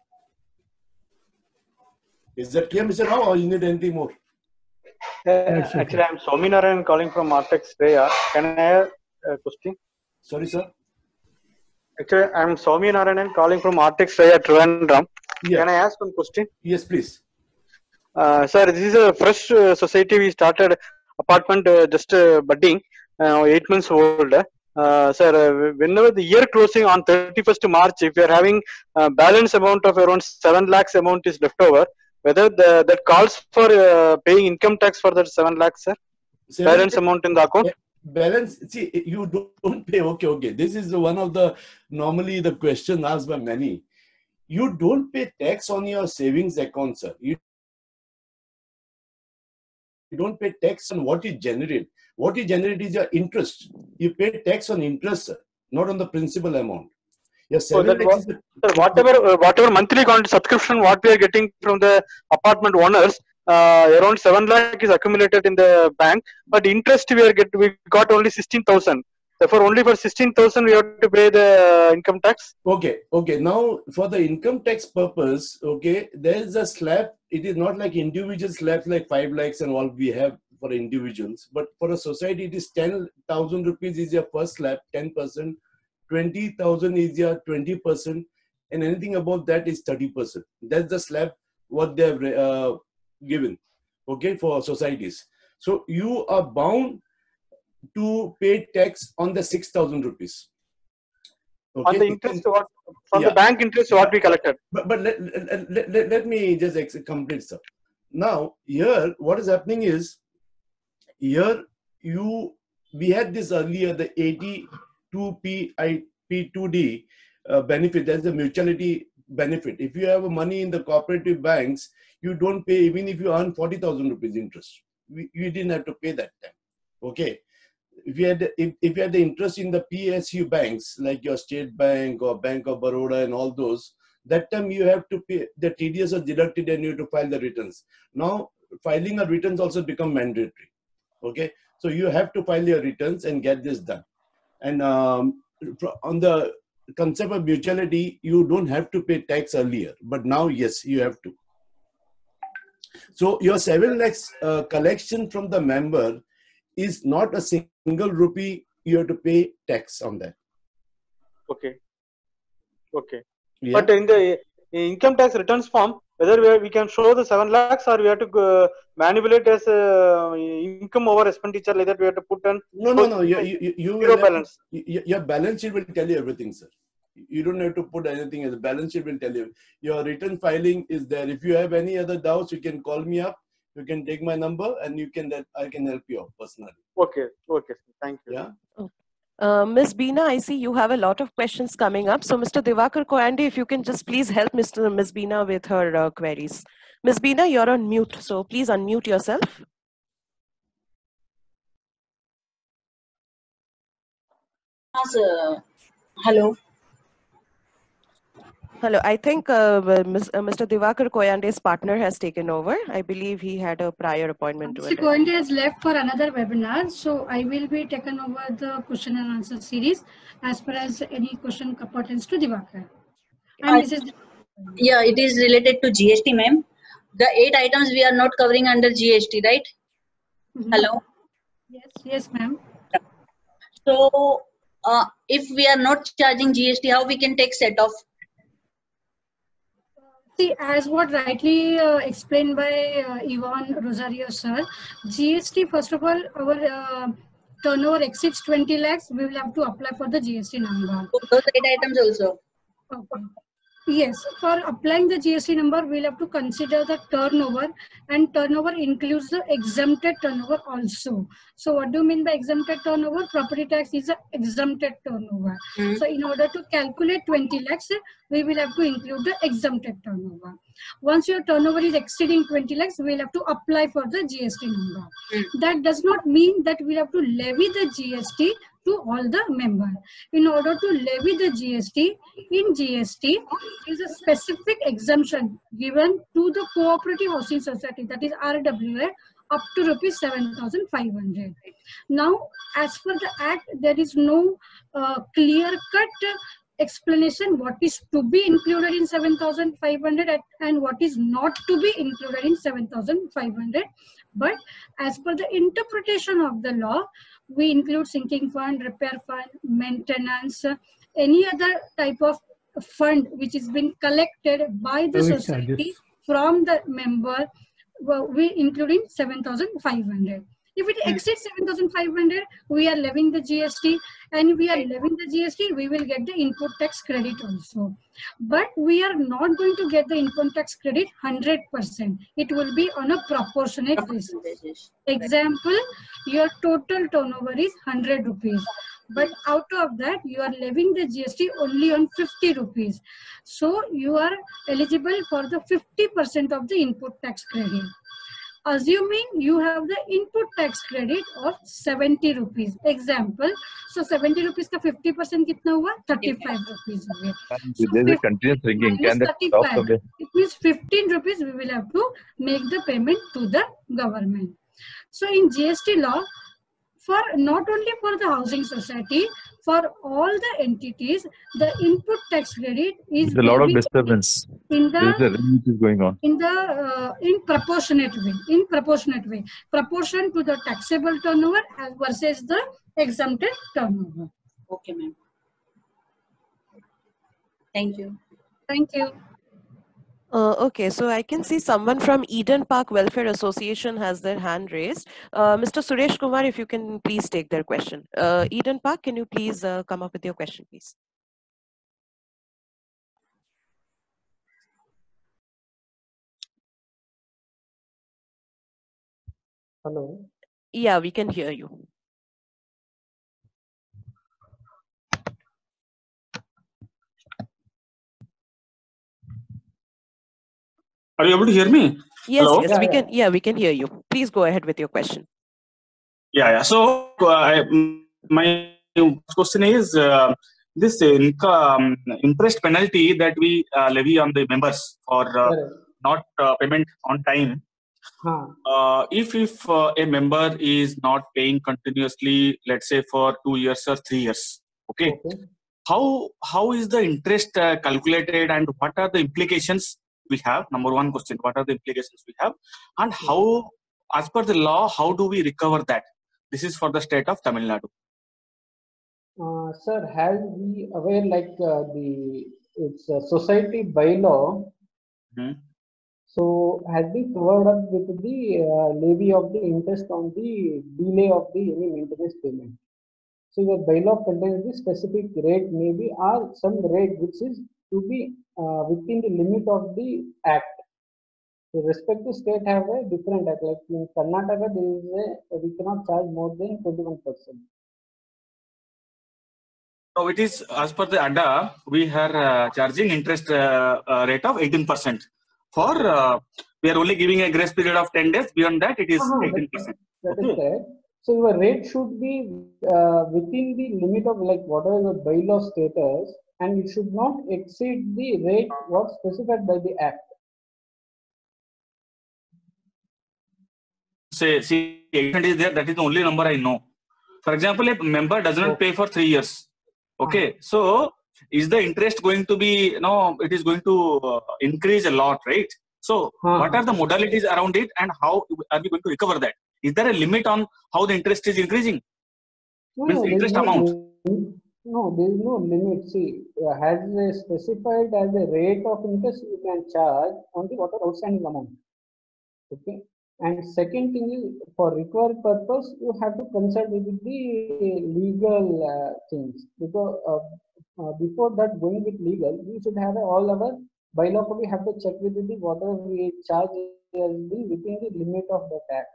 Is that clear, Mr. Rao, or you need anything more? Actually, I'm Swaminarayan calling from Artex Shreya. Can I have a question? Sorry, sir. Actually, I'm Swaminarayan calling from Artex Shreya, Trivandrum. Yes. Can I ask one question? Yes, please. Sir, this is a fresh society. We started apartment just budding, 8 months old. Sir, whenever the year closing on 31st March, if you are having a balance amount of around 7 lakhs amount is left over, whether that calls for paying income tax for that 7 lakhs, sir? Balance amount in the account? Balance, see, you don't pay, okay. This is one of the, normally the question asked by many. You don't pay tax on your savings account, sir. You don't pay tax on what you generate. What you generate is your interest. You pay tax on interest, sir, not on the principal amount. Whatever monthly subscription what we are getting from the apartment owners, around 7 lakh is accumulated in the bank, but interest we got only 16,000. Therefore, only for 16,000 we have to pay the income tax. Okay. Now, for the income tax purpose, okay, there is a slab. It is not like individual slabs like 5 lakhs and all we have for individuals, but for a society, it is 10,000 rupees is your first slab, 10%. 20,000 is your 20%, and anything above that is 30%. That's the slab what they have given, okay, for societies. So you are bound to pay tax on the 6,000 rupees. Okay? On the interest, the bank interest, what we collected. But let me just complete, sir. Now here, what is happening is, here we had this earlier, the 82P2D benefit. That's the mutuality benefit. If you have money in the cooperative banks, you don't pay even if you earn 40,000 rupees interest. You didn't have to pay that time. Okay. If you had the interest in the PSU banks like your State Bank or Bank of Baroda and all those, that time you have to pay, the TDS are deducted and you have to file the returns. Now filing of returns also become mandatory. Okay, so you have to file your returns and get this done. And on the concept of mutuality, you don't have to pay tax earlier, but now yes, you have to. So your 7 lakhs collection from the member is not a single rupee you have to pay tax on that. Okay. Yeah. But in the income tax returns form, whether we can show the 7 lakhs or we have to manipulate as income over expenditure, like that we have to put on. No. Zero balance. Your balance sheet will tell you everything, sir. You don't have to put anything as a balance sheet will tell you. Your return filing is there. If you have any other doubts, you can call me up. You can take my number and I can help you out personally. Okay. Thank you. Yeah. Ms. Beena, I see you have a lot of questions coming up. So Mr. Diwakar Koyande, if you can just please help Ms. Beena with her queries. Ms. Beena, you're on mute, so please unmute yourself. Hello. Hello, I think Mr. Diwakar Koyande's partner has taken over. I believe he had a prior appointment. Mr. Koyande has left for another webinar, so I will be taken over the question and answer series as far as any question pertains to Diwakar. And this is yeah, it is related to GST, ma'am. The 8 items we are not covering under GST, right? Hello? Yes, ma'am. So, if we are not charging GST, how we can take set off? See, as what rightly explained by Yvonne Rosario sir, GST, first of all, our turnover exceeds 20 lakhs, we will have to apply for the GST number. Those 8 items also. Okay. Yes, for applying the GST number, we'll have to consider the turnover, and turnover includes the exempted turnover also. So what do you mean by exempted turnover? Property tax is an exempted turnover. So in order to calculate 20 lakhs, we will have to include the exempted turnover. Once your turnover is exceeding 20 lakhs, we'll have to apply for the GST number. That does not mean that we'll have to levy the GST to all the members. In order to levy the GST, in GST, is a specific exemption given to the cooperative housing society, that is RWA, up to rupees 7,500. Now, as per the act, there is no clear-cut explanation what is to be included in 7,500 and what is not to be included in 7,500. But as per the interpretation of the law, we include sinking fund, repair fund, maintenance, any other type of fund which is being collected by the Service society charges. from the member, we including 7,500. If it exceeds 7,500, we are levying the GST, and we are levying the GST, we will get the input tax credit also. But we are not going to get the input tax credit 100%. It will be on a proportionate basis. Example, your total turnover is 100 rupees. But out of that, you are levying the GST only on 50 rupees. So you are eligible for the 50% of the input tax credit. Assuming you have the input tax credit of 70 rupees. Example, so 70 rupees ka 50% kitna hua? 35 rupees. So There's a continuous ringing. minus Can that stop 35. somewhere? It means 15 rupees we will have to make the payment to the government. So in GST law, for not only for the housing society, for all the entities, the input tax credit is There's a lot of being disturbance. in There's a the ring which is going on. in proportionate way, proportion to the taxable turnover as versus the exempted turnover. Okay, ma'am. Thank you. Thank you. Okay, so I can see someone from Eden Park Welfare Association has their hand raised. Mr. Suresh Kumar, if you can please take their question. Eden Park, can you please come up with your question, please? Hello. Yeah, we can hear you. Are you able to hear me? Yes, Hello? yes, we can. Yeah, we can hear you. Please go ahead with your question. Yeah. So my question is this interest penalty that we levy on the members for not payment on time. If a member is not paying continuously, let's say for 2 years or 3 years, okay. How is the interest calculated, and what are the implications we have? Number one question: what are the implications we have, and how, as per the law, how do we recover that? This is for the state of Tamil Nadu. Sir, have we aware like it's a society bylaw? So has been covered up with the levy of the interest on the delay of the any maintenance payment. So your bylaw contains the specific rate maybe or some rate which is to be within the limit of the act. So respective state have a different act. Like in Karnataka, there is we cannot charge more than 21%. So it is as per the ADA, we are charging interest rate of 18%. For we are only giving a grace period of 10 days. Beyond that, it is 18%. That is correct. So your rate should be within the limit of like whatever the bylaw status, and it should not exceed the rate what specified by the act. See, 800 is there. That is the only number I know. For example, a member does not pay for 3 years. Okay, so is the interest going to be, it is going to increase a lot, right? So what are the modalities around it, and how are we going to recover that? Is there a limit on how the interest is increasing? Means interest amount. No, there is no limit. See, has specified as a rate of interest you can charge on the whatever outstanding amount. Okay. And second thing is, for recovery purpose, you have to consult with the legal things, because before that going with legal, we should have all our bylaw copy, have to check with the whatever we charge has been within the limit of the tax.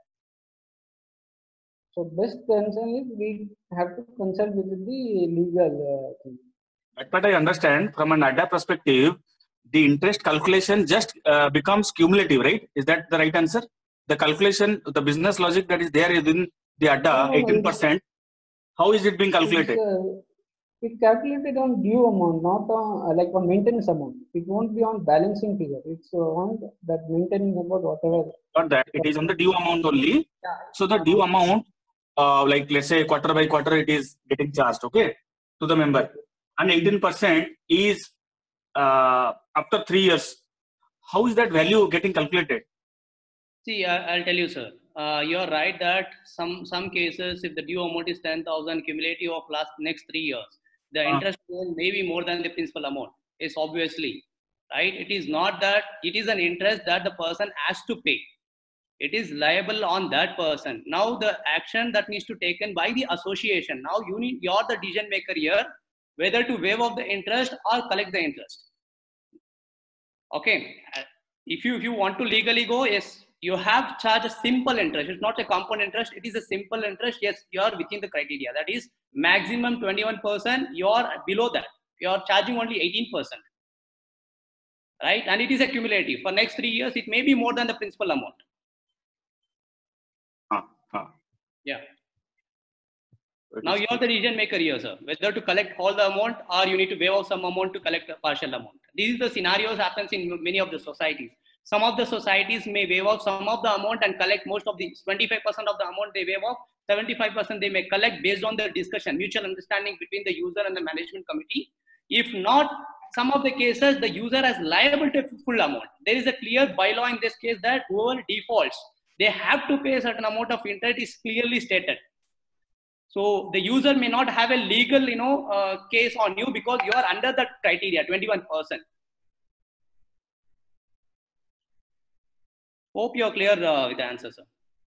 So best concern is we have to consult with the legal thing. But I understand from an ADA perspective, the interest calculation just becomes cumulative, right? Is that the right answer? The calculation, the business logic that is there within the ADA, 18%, how is it being calculated? It's calculated on due amount, not on like on maintenance amount. It won't be on balancing figure. It's on that maintenance amount, whatever. Not that, it is on the due amount only. Yeah. So the due amount, like let's say quarter by quarter, it is getting charged, okay, to the member. And 18% is after 3 years. How is that value getting calculated? See, I'll tell you, sir. You're right that some cases, if the due amount is 10,000 cumulative of next 3 years, the interest may be more than the principal amount. Is obviously right. It is not that it is an interest that the person has to pay. It is liable on that person. Now the action that needs to be taken by the association. Now you're the decision maker here, whether to waive off the interest or collect the interest. Okay. If you want to legally go, yes, you have charged a simple interest. It's not a compound interest. It is a simple interest. Yes, you are within the criteria. That is maximum 21%. You are below that. You are charging only 18%. Right? And it is accumulative. For next 3 years, it may be more than the principal amount. Yeah. Now you are the decision maker here, sir. Whether to collect all the amount or you need to waive off some amount to collect a partial amount. These are the scenarios happens in many of the societies. Some of the societies may waive off some of the amount and collect most of the 25% of the amount they waive off. 75% they may collect based on the discussion, mutual understanding between the user and the management committee. If not, some of the cases the user is liable to full amount. There is a clear bylaw in this case that whoever defaults, they have to pay a certain amount of interest is clearly stated. So the user may not have a legal, case on you because you are under that criteria, 21%. Hope you are clear with the answer, sir.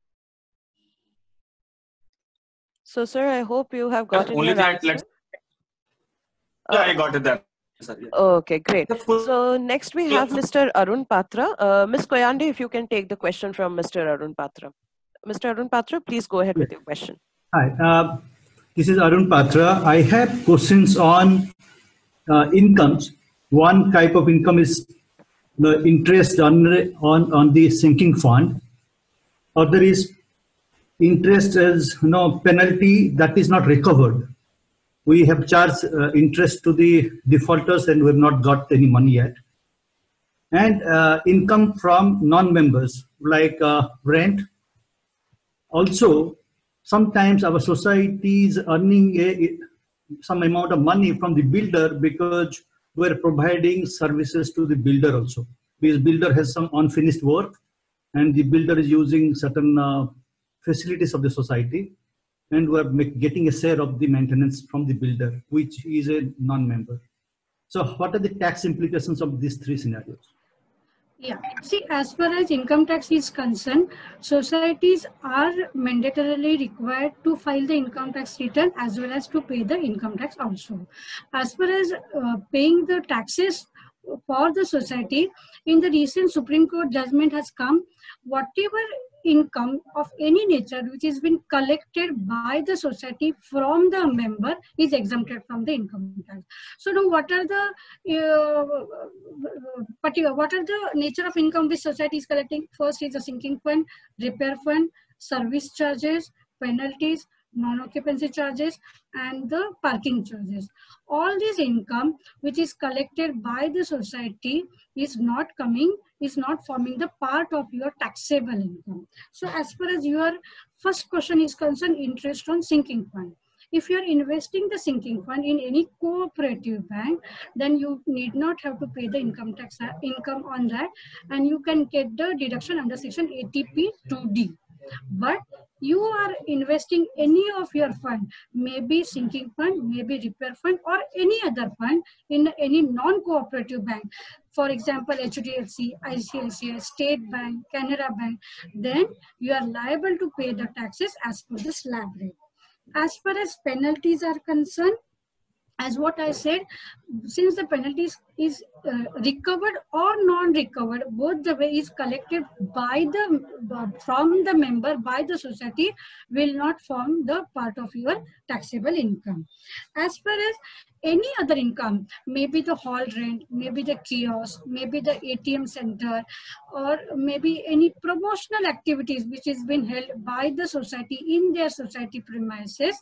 So, sir, I hope you have gotten your answer. Yeah, I got it there. Okay, great. So next we have Mr. Arun Patra. Ms. Koyande, if you can take the question from Mr. Arun Patra. Mr. Arun Patra, please go ahead with your question. Hi, this is Arun Patra. I have questions on incomes. One type of income is the interest on the sinking fund. Other is interest as penalty that is not recovered. We have charged interest to the defaulters and we have not got any money yet. And income from non-members like rent. Also, sometimes our society is earning some amount of money from the builder because we are providing services to the builder also. Because builder has some unfinished work and the builder is using certain facilities of the society. And we are getting a share of the maintenance from the builder, which is a non-member. So what are the tax implications of these three scenarios? Yeah, see, as far as income tax is concerned, societies are mandatorily required to file the income tax return as well as to pay the income tax also. As far as paying the taxes for the society, in the recent Supreme Court judgment has come, whatever income of any nature which has been collected by the society from the member is exempted from the income tax. So now what are the nature of income which society is collecting? First is the sinking fund, repair fund, service charges, penalties, non-occupancy charges, and the parking charges. All this income which is collected by the society is not forming the part of your taxable income. So as far as your first question is concerned, interest on sinking fund. If you are investing the sinking fund in any cooperative bank, then you need not have to pay the income on that, and you can get the deduction under section 80P 2D. But you are investing any of your fund, maybe sinking fund, maybe repair fund, or any other fund in any non-cooperative bank, for example, HDFC, ICICI, State Bank, Canara Bank, then you are liable to pay the taxes as per the slab rate. As far as penalties are concerned, as what I said, since the penalty is recovered or non-recovered, both the way is collected by from the member, by the society, will not form the part of your taxable income. As far as any other income, maybe the hall rent, maybe the kiosk, maybe the ATM center, or maybe any promotional activities which is been held by the society in their society premises,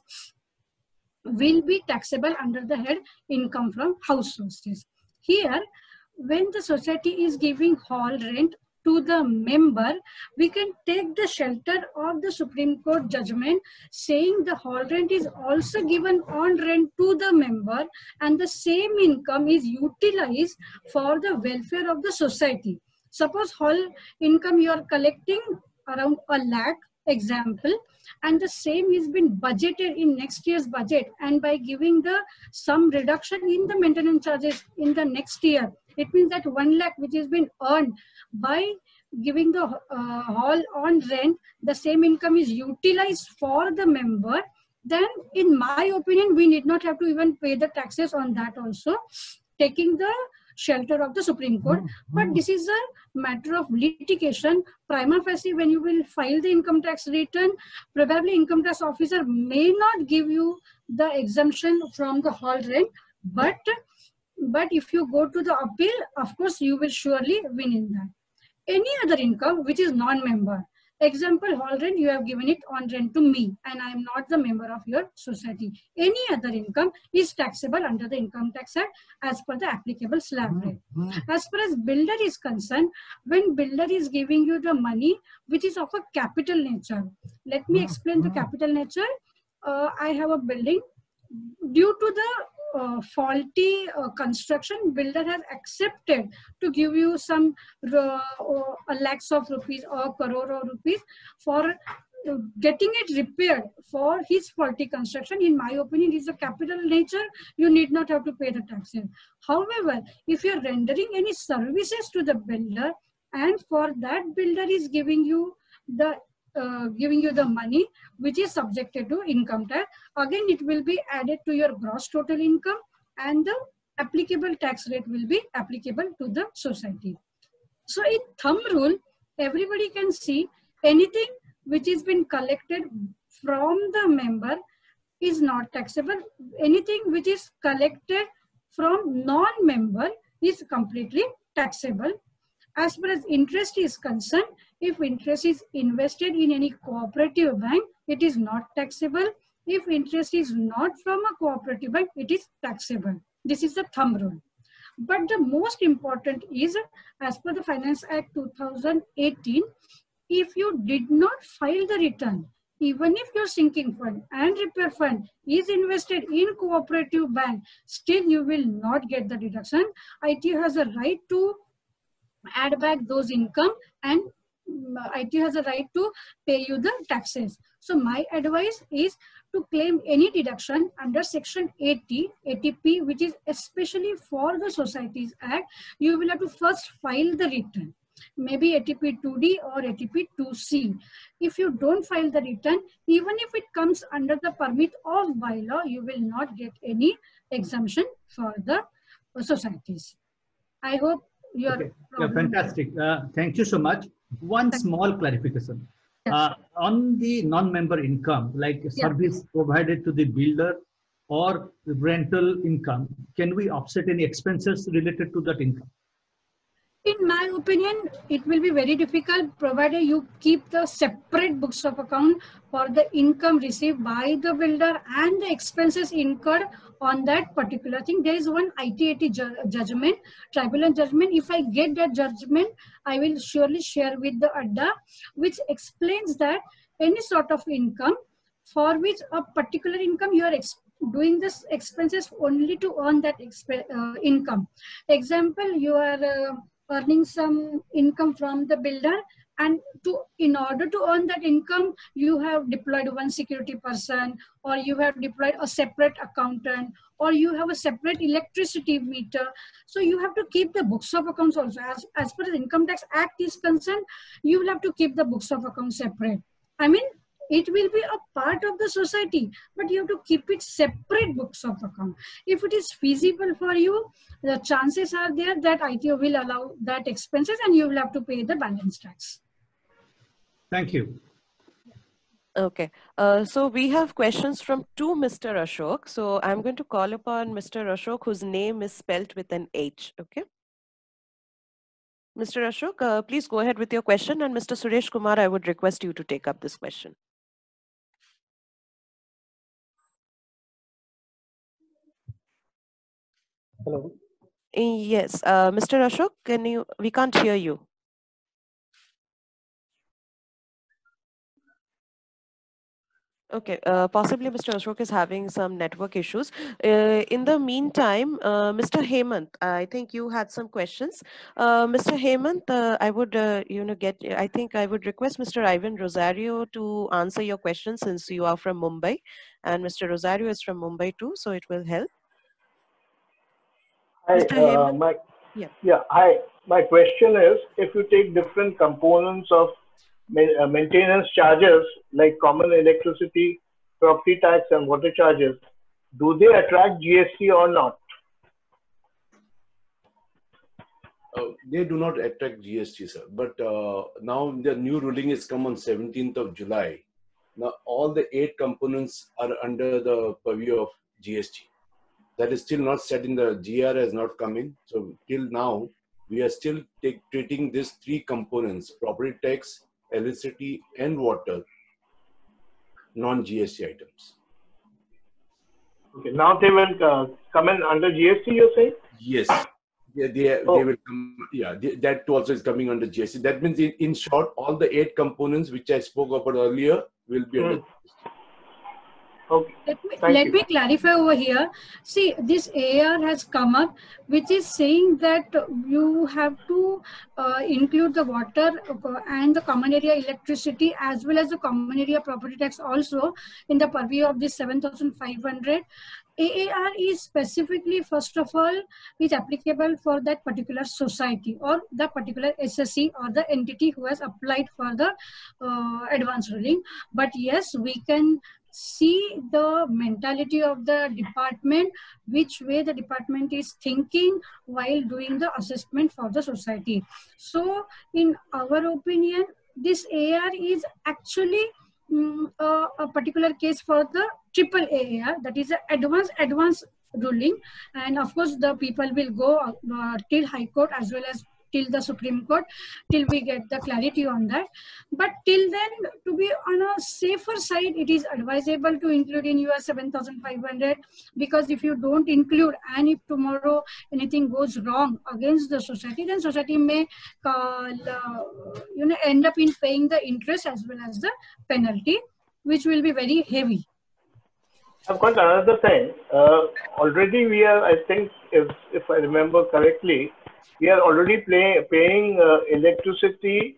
will be taxable under the head income from house sources. Here, when the society is giving hall rent to the member, we can take the shelter of the Supreme Court judgment saying the hall rent is also given on rent to the member, and the same income is utilized for the welfare of the society. Suppose hall income you are collecting around 1 lakh, example, and the same is been budgeted in next year's budget, and by giving the some reduction in the maintenance charges in the next year, it means that 1 lakh which has been earned by giving the hall on rent, the same income is utilized for the member, then in my opinion we need not have to even pay the taxes on that also, taking the shelter of the Supreme Court. But this is a matter of litigation. Prima facie, when you will file the income tax return, probably income tax officer may not give you the exemption from the hall rent, but if you go to the appeal, of course you will surely win in that. Any other income which is non-member, example, hall rent, you have given it on rent to me and I am not the member of your society. Any other income is taxable under the Income Tax Act as per the applicable slab rate. As far as builder is concerned, when builder is giving you the money which is of a capital nature, let me explain the capital nature. I have a building. Due to the faulty construction, builder has accepted to give you some lakhs of rupees or crore of rupees for getting it repaired for his faulty construction. In my opinion, is a capital nature. You need not have to pay the taxes. However, if you are rendering any services to the builder, and for that builder is giving you the money which is subjected to income tax, again it will be added to your gross total income, and the applicable tax rate will be applicable to the society. So in thumb rule, everybody can see anything which is been collected from the member is not taxable. Anything which is collected from non-member is completely taxable. As far as interest is concerned, if interest is invested in any cooperative bank, it is not taxable. If interest is not from a cooperative bank, it is taxable. This is the thumb rule. But the most important is, as per the Finance Act 2018, if you did not file the return, even if your sinking fund and repair fund is invested in cooperative bank, still you will not get the deduction. ITU has a right to add back those income, and ITU has a right to pay you the taxes. So my advice is to claim any deduction under Section 80, 80P, which is especially for the Societies Act. You will have to first file the return, maybe ATP 2D or ATP 2C. If you don't file the return, even if it comes under the permit of bylaw, you will not get any exemption for the societies. I hope you are. Okay. Yeah, fantastic. Thank you so much. One small clarification. Yes. On the non-member income, like service provided to the builder or rental income, can we offset any expenses related to that income? In my opinion, it will be very difficult provided you keep the separate books of account for the income received by the builder and the expenses incurred on that particular thing. There is one IT judgment, tribunal judgment. If I get that judgment, I will surely share with the ADDA, which explains that any sort of income for which a particular income you are doing this expenses only to earn that income. Example, you are earning some income from the builder, and in order to earn that income, you have deployed one security person, or you have deployed a separate accountant, or you have a separate electricity meter. So you have to keep the books of accounts also. As far as Income Tax Act is concerned, you will have to keep the books of accounts separate. I mean, it will be a part of the society, but you have to keep it separate books of account. If it is feasible for you, the chances are there that ITO will allow that expenses and you will have to pay the balance tax. Thank you. Okay, so we have questions from Mr. Ashok. So I'm going to call upon Mr. Ashok, whose name is spelled with an H. Okay. Mr. Ashok, please go ahead with your question. And Mr. Suresh Kumar, I would request you to take up this question. Hello. Yes, Mr. Ashok, we can't hear you. Okay, possibly Mr. Ashok is having some network issues. In the meantime, Mr. Hemant, I think you had some questions. Mr. Hemant, I would, I think I would request Mr. Ivan Rosario to answer your question since you are from Mumbai, and Mr. Rosario is from Mumbai too, so it will help. Hi, Mr. Hemant? Hi. My question is, if you take different components of maintenance charges like common electricity, property tax, and water charges, do they attract GST or not? They do not attract GST, sir. But now the new ruling has come on 17th of July. Now all the 8 components are under the purview of GST. That is still not set in the GR, has not come in. So till now, we are still treating these 3 components: property tax, electricity, and water, non-GST items. Okay, now they will come in under GST, you're saying? Yes. They will come. Yeah, that also is coming under GST. That means, in short, all the 8 components which I spoke about earlier will be under GST. Okay. Let me clarify over here. See, this AR has come up, which is saying that you have to include the water and the common area electricity as well as the common area property tax also in the purview of this 7,500. AAR is specifically, first of all, is applicable for that particular society or the particular SSC or the entity who has applied for the advance ruling. But yes, we can see the mentality of the department, which way the department is thinking while doing the assessment for the society. So in our opinion, this AR is actually a particular case for the triple AAR, that is an advance ruling. And of course, the people will go till High Court as well as till the Supreme Court till we get the clarity on that. But till then, to be on a safer side, it is advisable to include in your 7,500, because if you don't include and if tomorrow anything goes wrong against the society, then society may end up in paying the interest as well as the penalty, which will be very heavy. I've got another thing. Already we are, I think, if I remember correctly, we are already paying electricity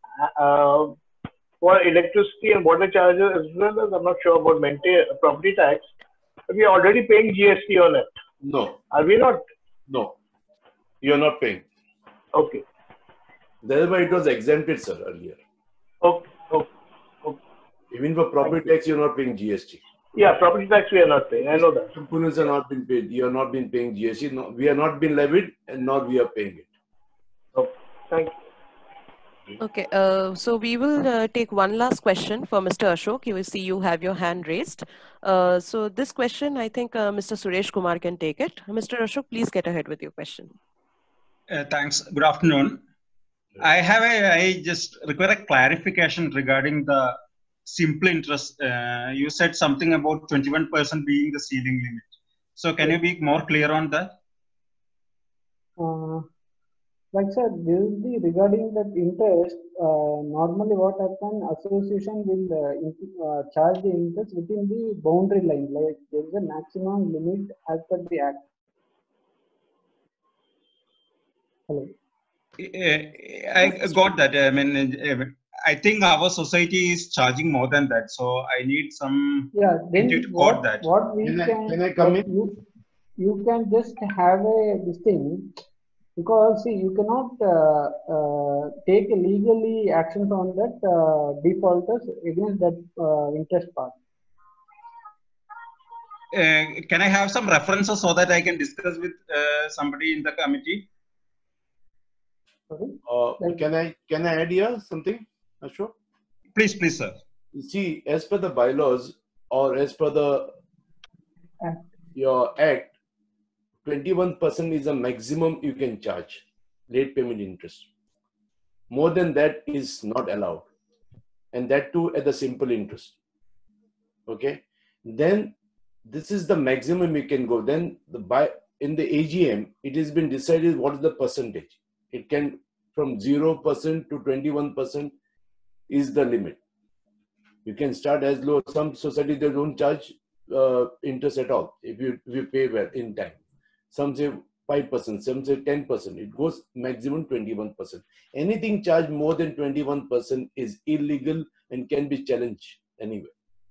for electricity and water charges, as well as I'm not sure about property tax. But we are already paying GST on it. No. Are we not? No. You are not paying. Okay. That's why it was exempted, sir, earlier. Okay. Even for property tax, you are not paying GST. Yeah, property tax we are not paying. I know that. Components are not been paid. You are not been paying GST. No, we are not been levied, and not we are paying it. Okay. Thank you. Okay, so we will take one last question for Mr. Ashok. You will see you have your hand raised. So this question, I think Mr. Suresh Kumar can take it. Mr. Ashok, please get ahead with your question. Thanks. Good afternoon. I just require a clarification regarding the simple interest. You said something about 21% being the ceiling limit. So can you be more clear on that? Like sir, this is regarding that interest. Normally, what happens? Association will charge the interest within the boundary line. Like there is a maximum limit as per the act. Hello. I got that. I mean, I think our society is charging more than that. So I need some. Yeah. Then what that. What we can I come in? You can just have this thing. Because see, you cannot take legally actions on that defaulters against that interest part. Can I have some references so that I can discuss with somebody in the committee? Can I add here something, Ashok? Please, sir. See, as per the bylaws or as per the your act, 21% is the maximum you can charge late payment interest. More than that is not allowed, and that too at the simple interest. Okay, then this is the maximum you can go. Then in the AGM, it has been decided what is the percentage. It can from 0% to 21% is the limit. You can start as low. Some societies they don't charge interest at all if you pay well in time. Some say 5%, some say 10%. It goes maximum 21%. Anything charged more than 21% is illegal and can be challenged anyway.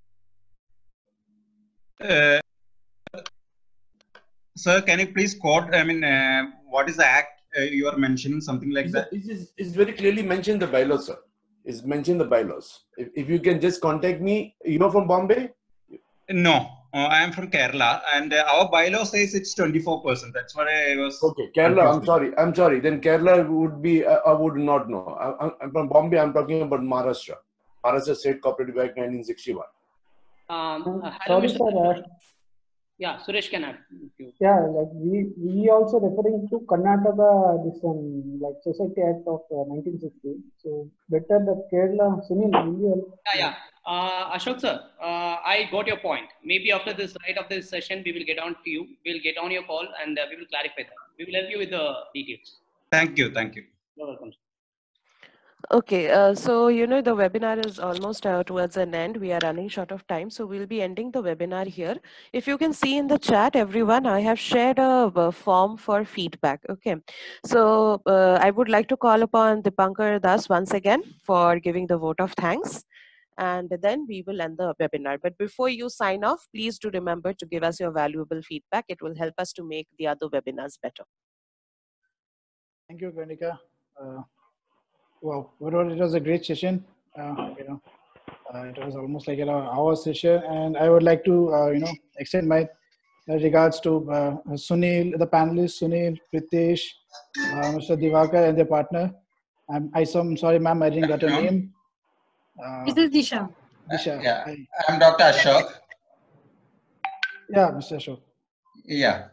Sir, can you please quote? I mean, what is the act you are mentioning? Something like that. It's very clearly mentioned in the bylaws, sir. It's mentioned in the bylaws. If you can just contact me. You're from Bombay? No, I am from Kerala, and our bylaw says it's 24%. That's what I was. Okay, Kerala. I'm sorry. Then Kerala would be. I would not know. I'm from Bombay. I'm talking about Maharashtra. Maharashtra State Cooperative Act 1961. Hello, Sorry, Mr. sir. Yeah, Suresh, can I? Yeah, like we also referring to Karnataka, this like Society Act of 1960. So better that Kerala, Sunil. Yeah. Ashok sir, I got your point. Maybe after this, right after this session, we will get on to you. We'll get on your call and we will clarify that. We will help you with the details. Thank you. You're welcome. Okay, so the webinar is almost towards an end. We are running short of time, so we'll be ending the webinar here. If you can see in the chat, everyone, I have shared a form for feedback. Okay, so I would like to call upon Dipankar Das once again for giving the vote of thanks, and then we will end the webinar. But before you sign off, please do remember to give us your valuable feedback. It will help us to make the other webinars better. Thank you, Kanika. Well, overall, it was a great session. It was almost like an hour session, and I would like to, extend my regards to Sunil, the panelists, Sunil, Pritesh, Mr. Divakar, and their partner. I'm sorry, ma'am, I didn't get a name. This is Disha. Disha. Yeah, I'm Dr. Ashok. Yeah, Mr. Ashok. Yeah.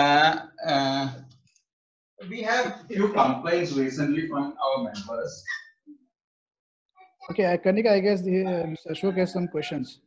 We have few complaints recently from our members. Okay, Kanika, I guess Mr. Ashok has some questions.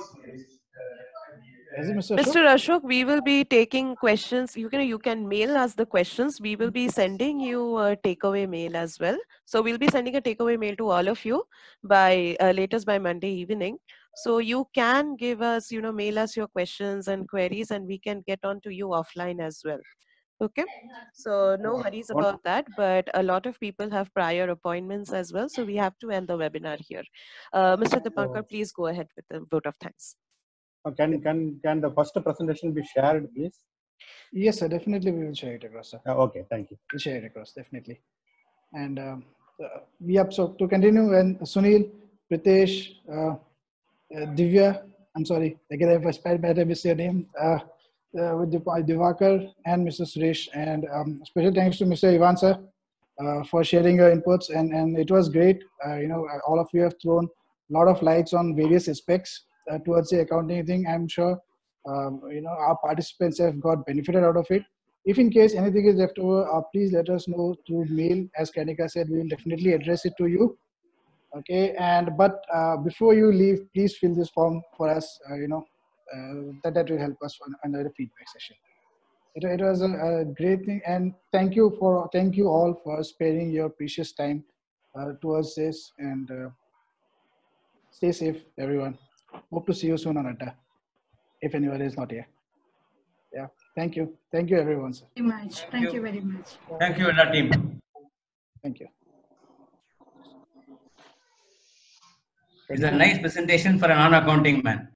Mr. Ashok, we will be taking questions. You can mail us the questions. We will be sending you a takeaway mail as well. So we'll be sending a takeaway mail to all of you by latest by Monday evening. So you can give us, mail us your questions and queries, and we can get on to you offline as well. Okay, so no worries about that, but a lot of people have prior appointments as well, so we have to end the webinar here. Mr. Dipankar, please go ahead with the vote of thanks. Can the first presentation be shared, please? Yes, sir, definitely we will share it across, sir. Okay, thank you. We'll share it across, definitely. And so to continue, and Sunil, Pritesh, Divya, I'm sorry, again, I missed your name. With Divakar and Mr. Suresh, and special thanks to Mr. Ivan sir for sharing your inputs, and it was great. All of you have thrown a lot of lights on various aspects towards the accounting thing. I'm sure our participants have got benefited out of it. If in case anything is left over, please let us know through mail. As Kanika said, we will definitely address it to you. Okay, but before you leave, please fill this form for us. That will help us for another feedback session. It was a great thing, and thank you all for sparing your precious time towards this, and stay safe, everyone. Hope to see you soon on Adda, if anyone is not here. Yeah, thank you everyone, sir. Thank you very much. Thank you, Adda team. Thank you. It's a nice presentation for a non-accounting man.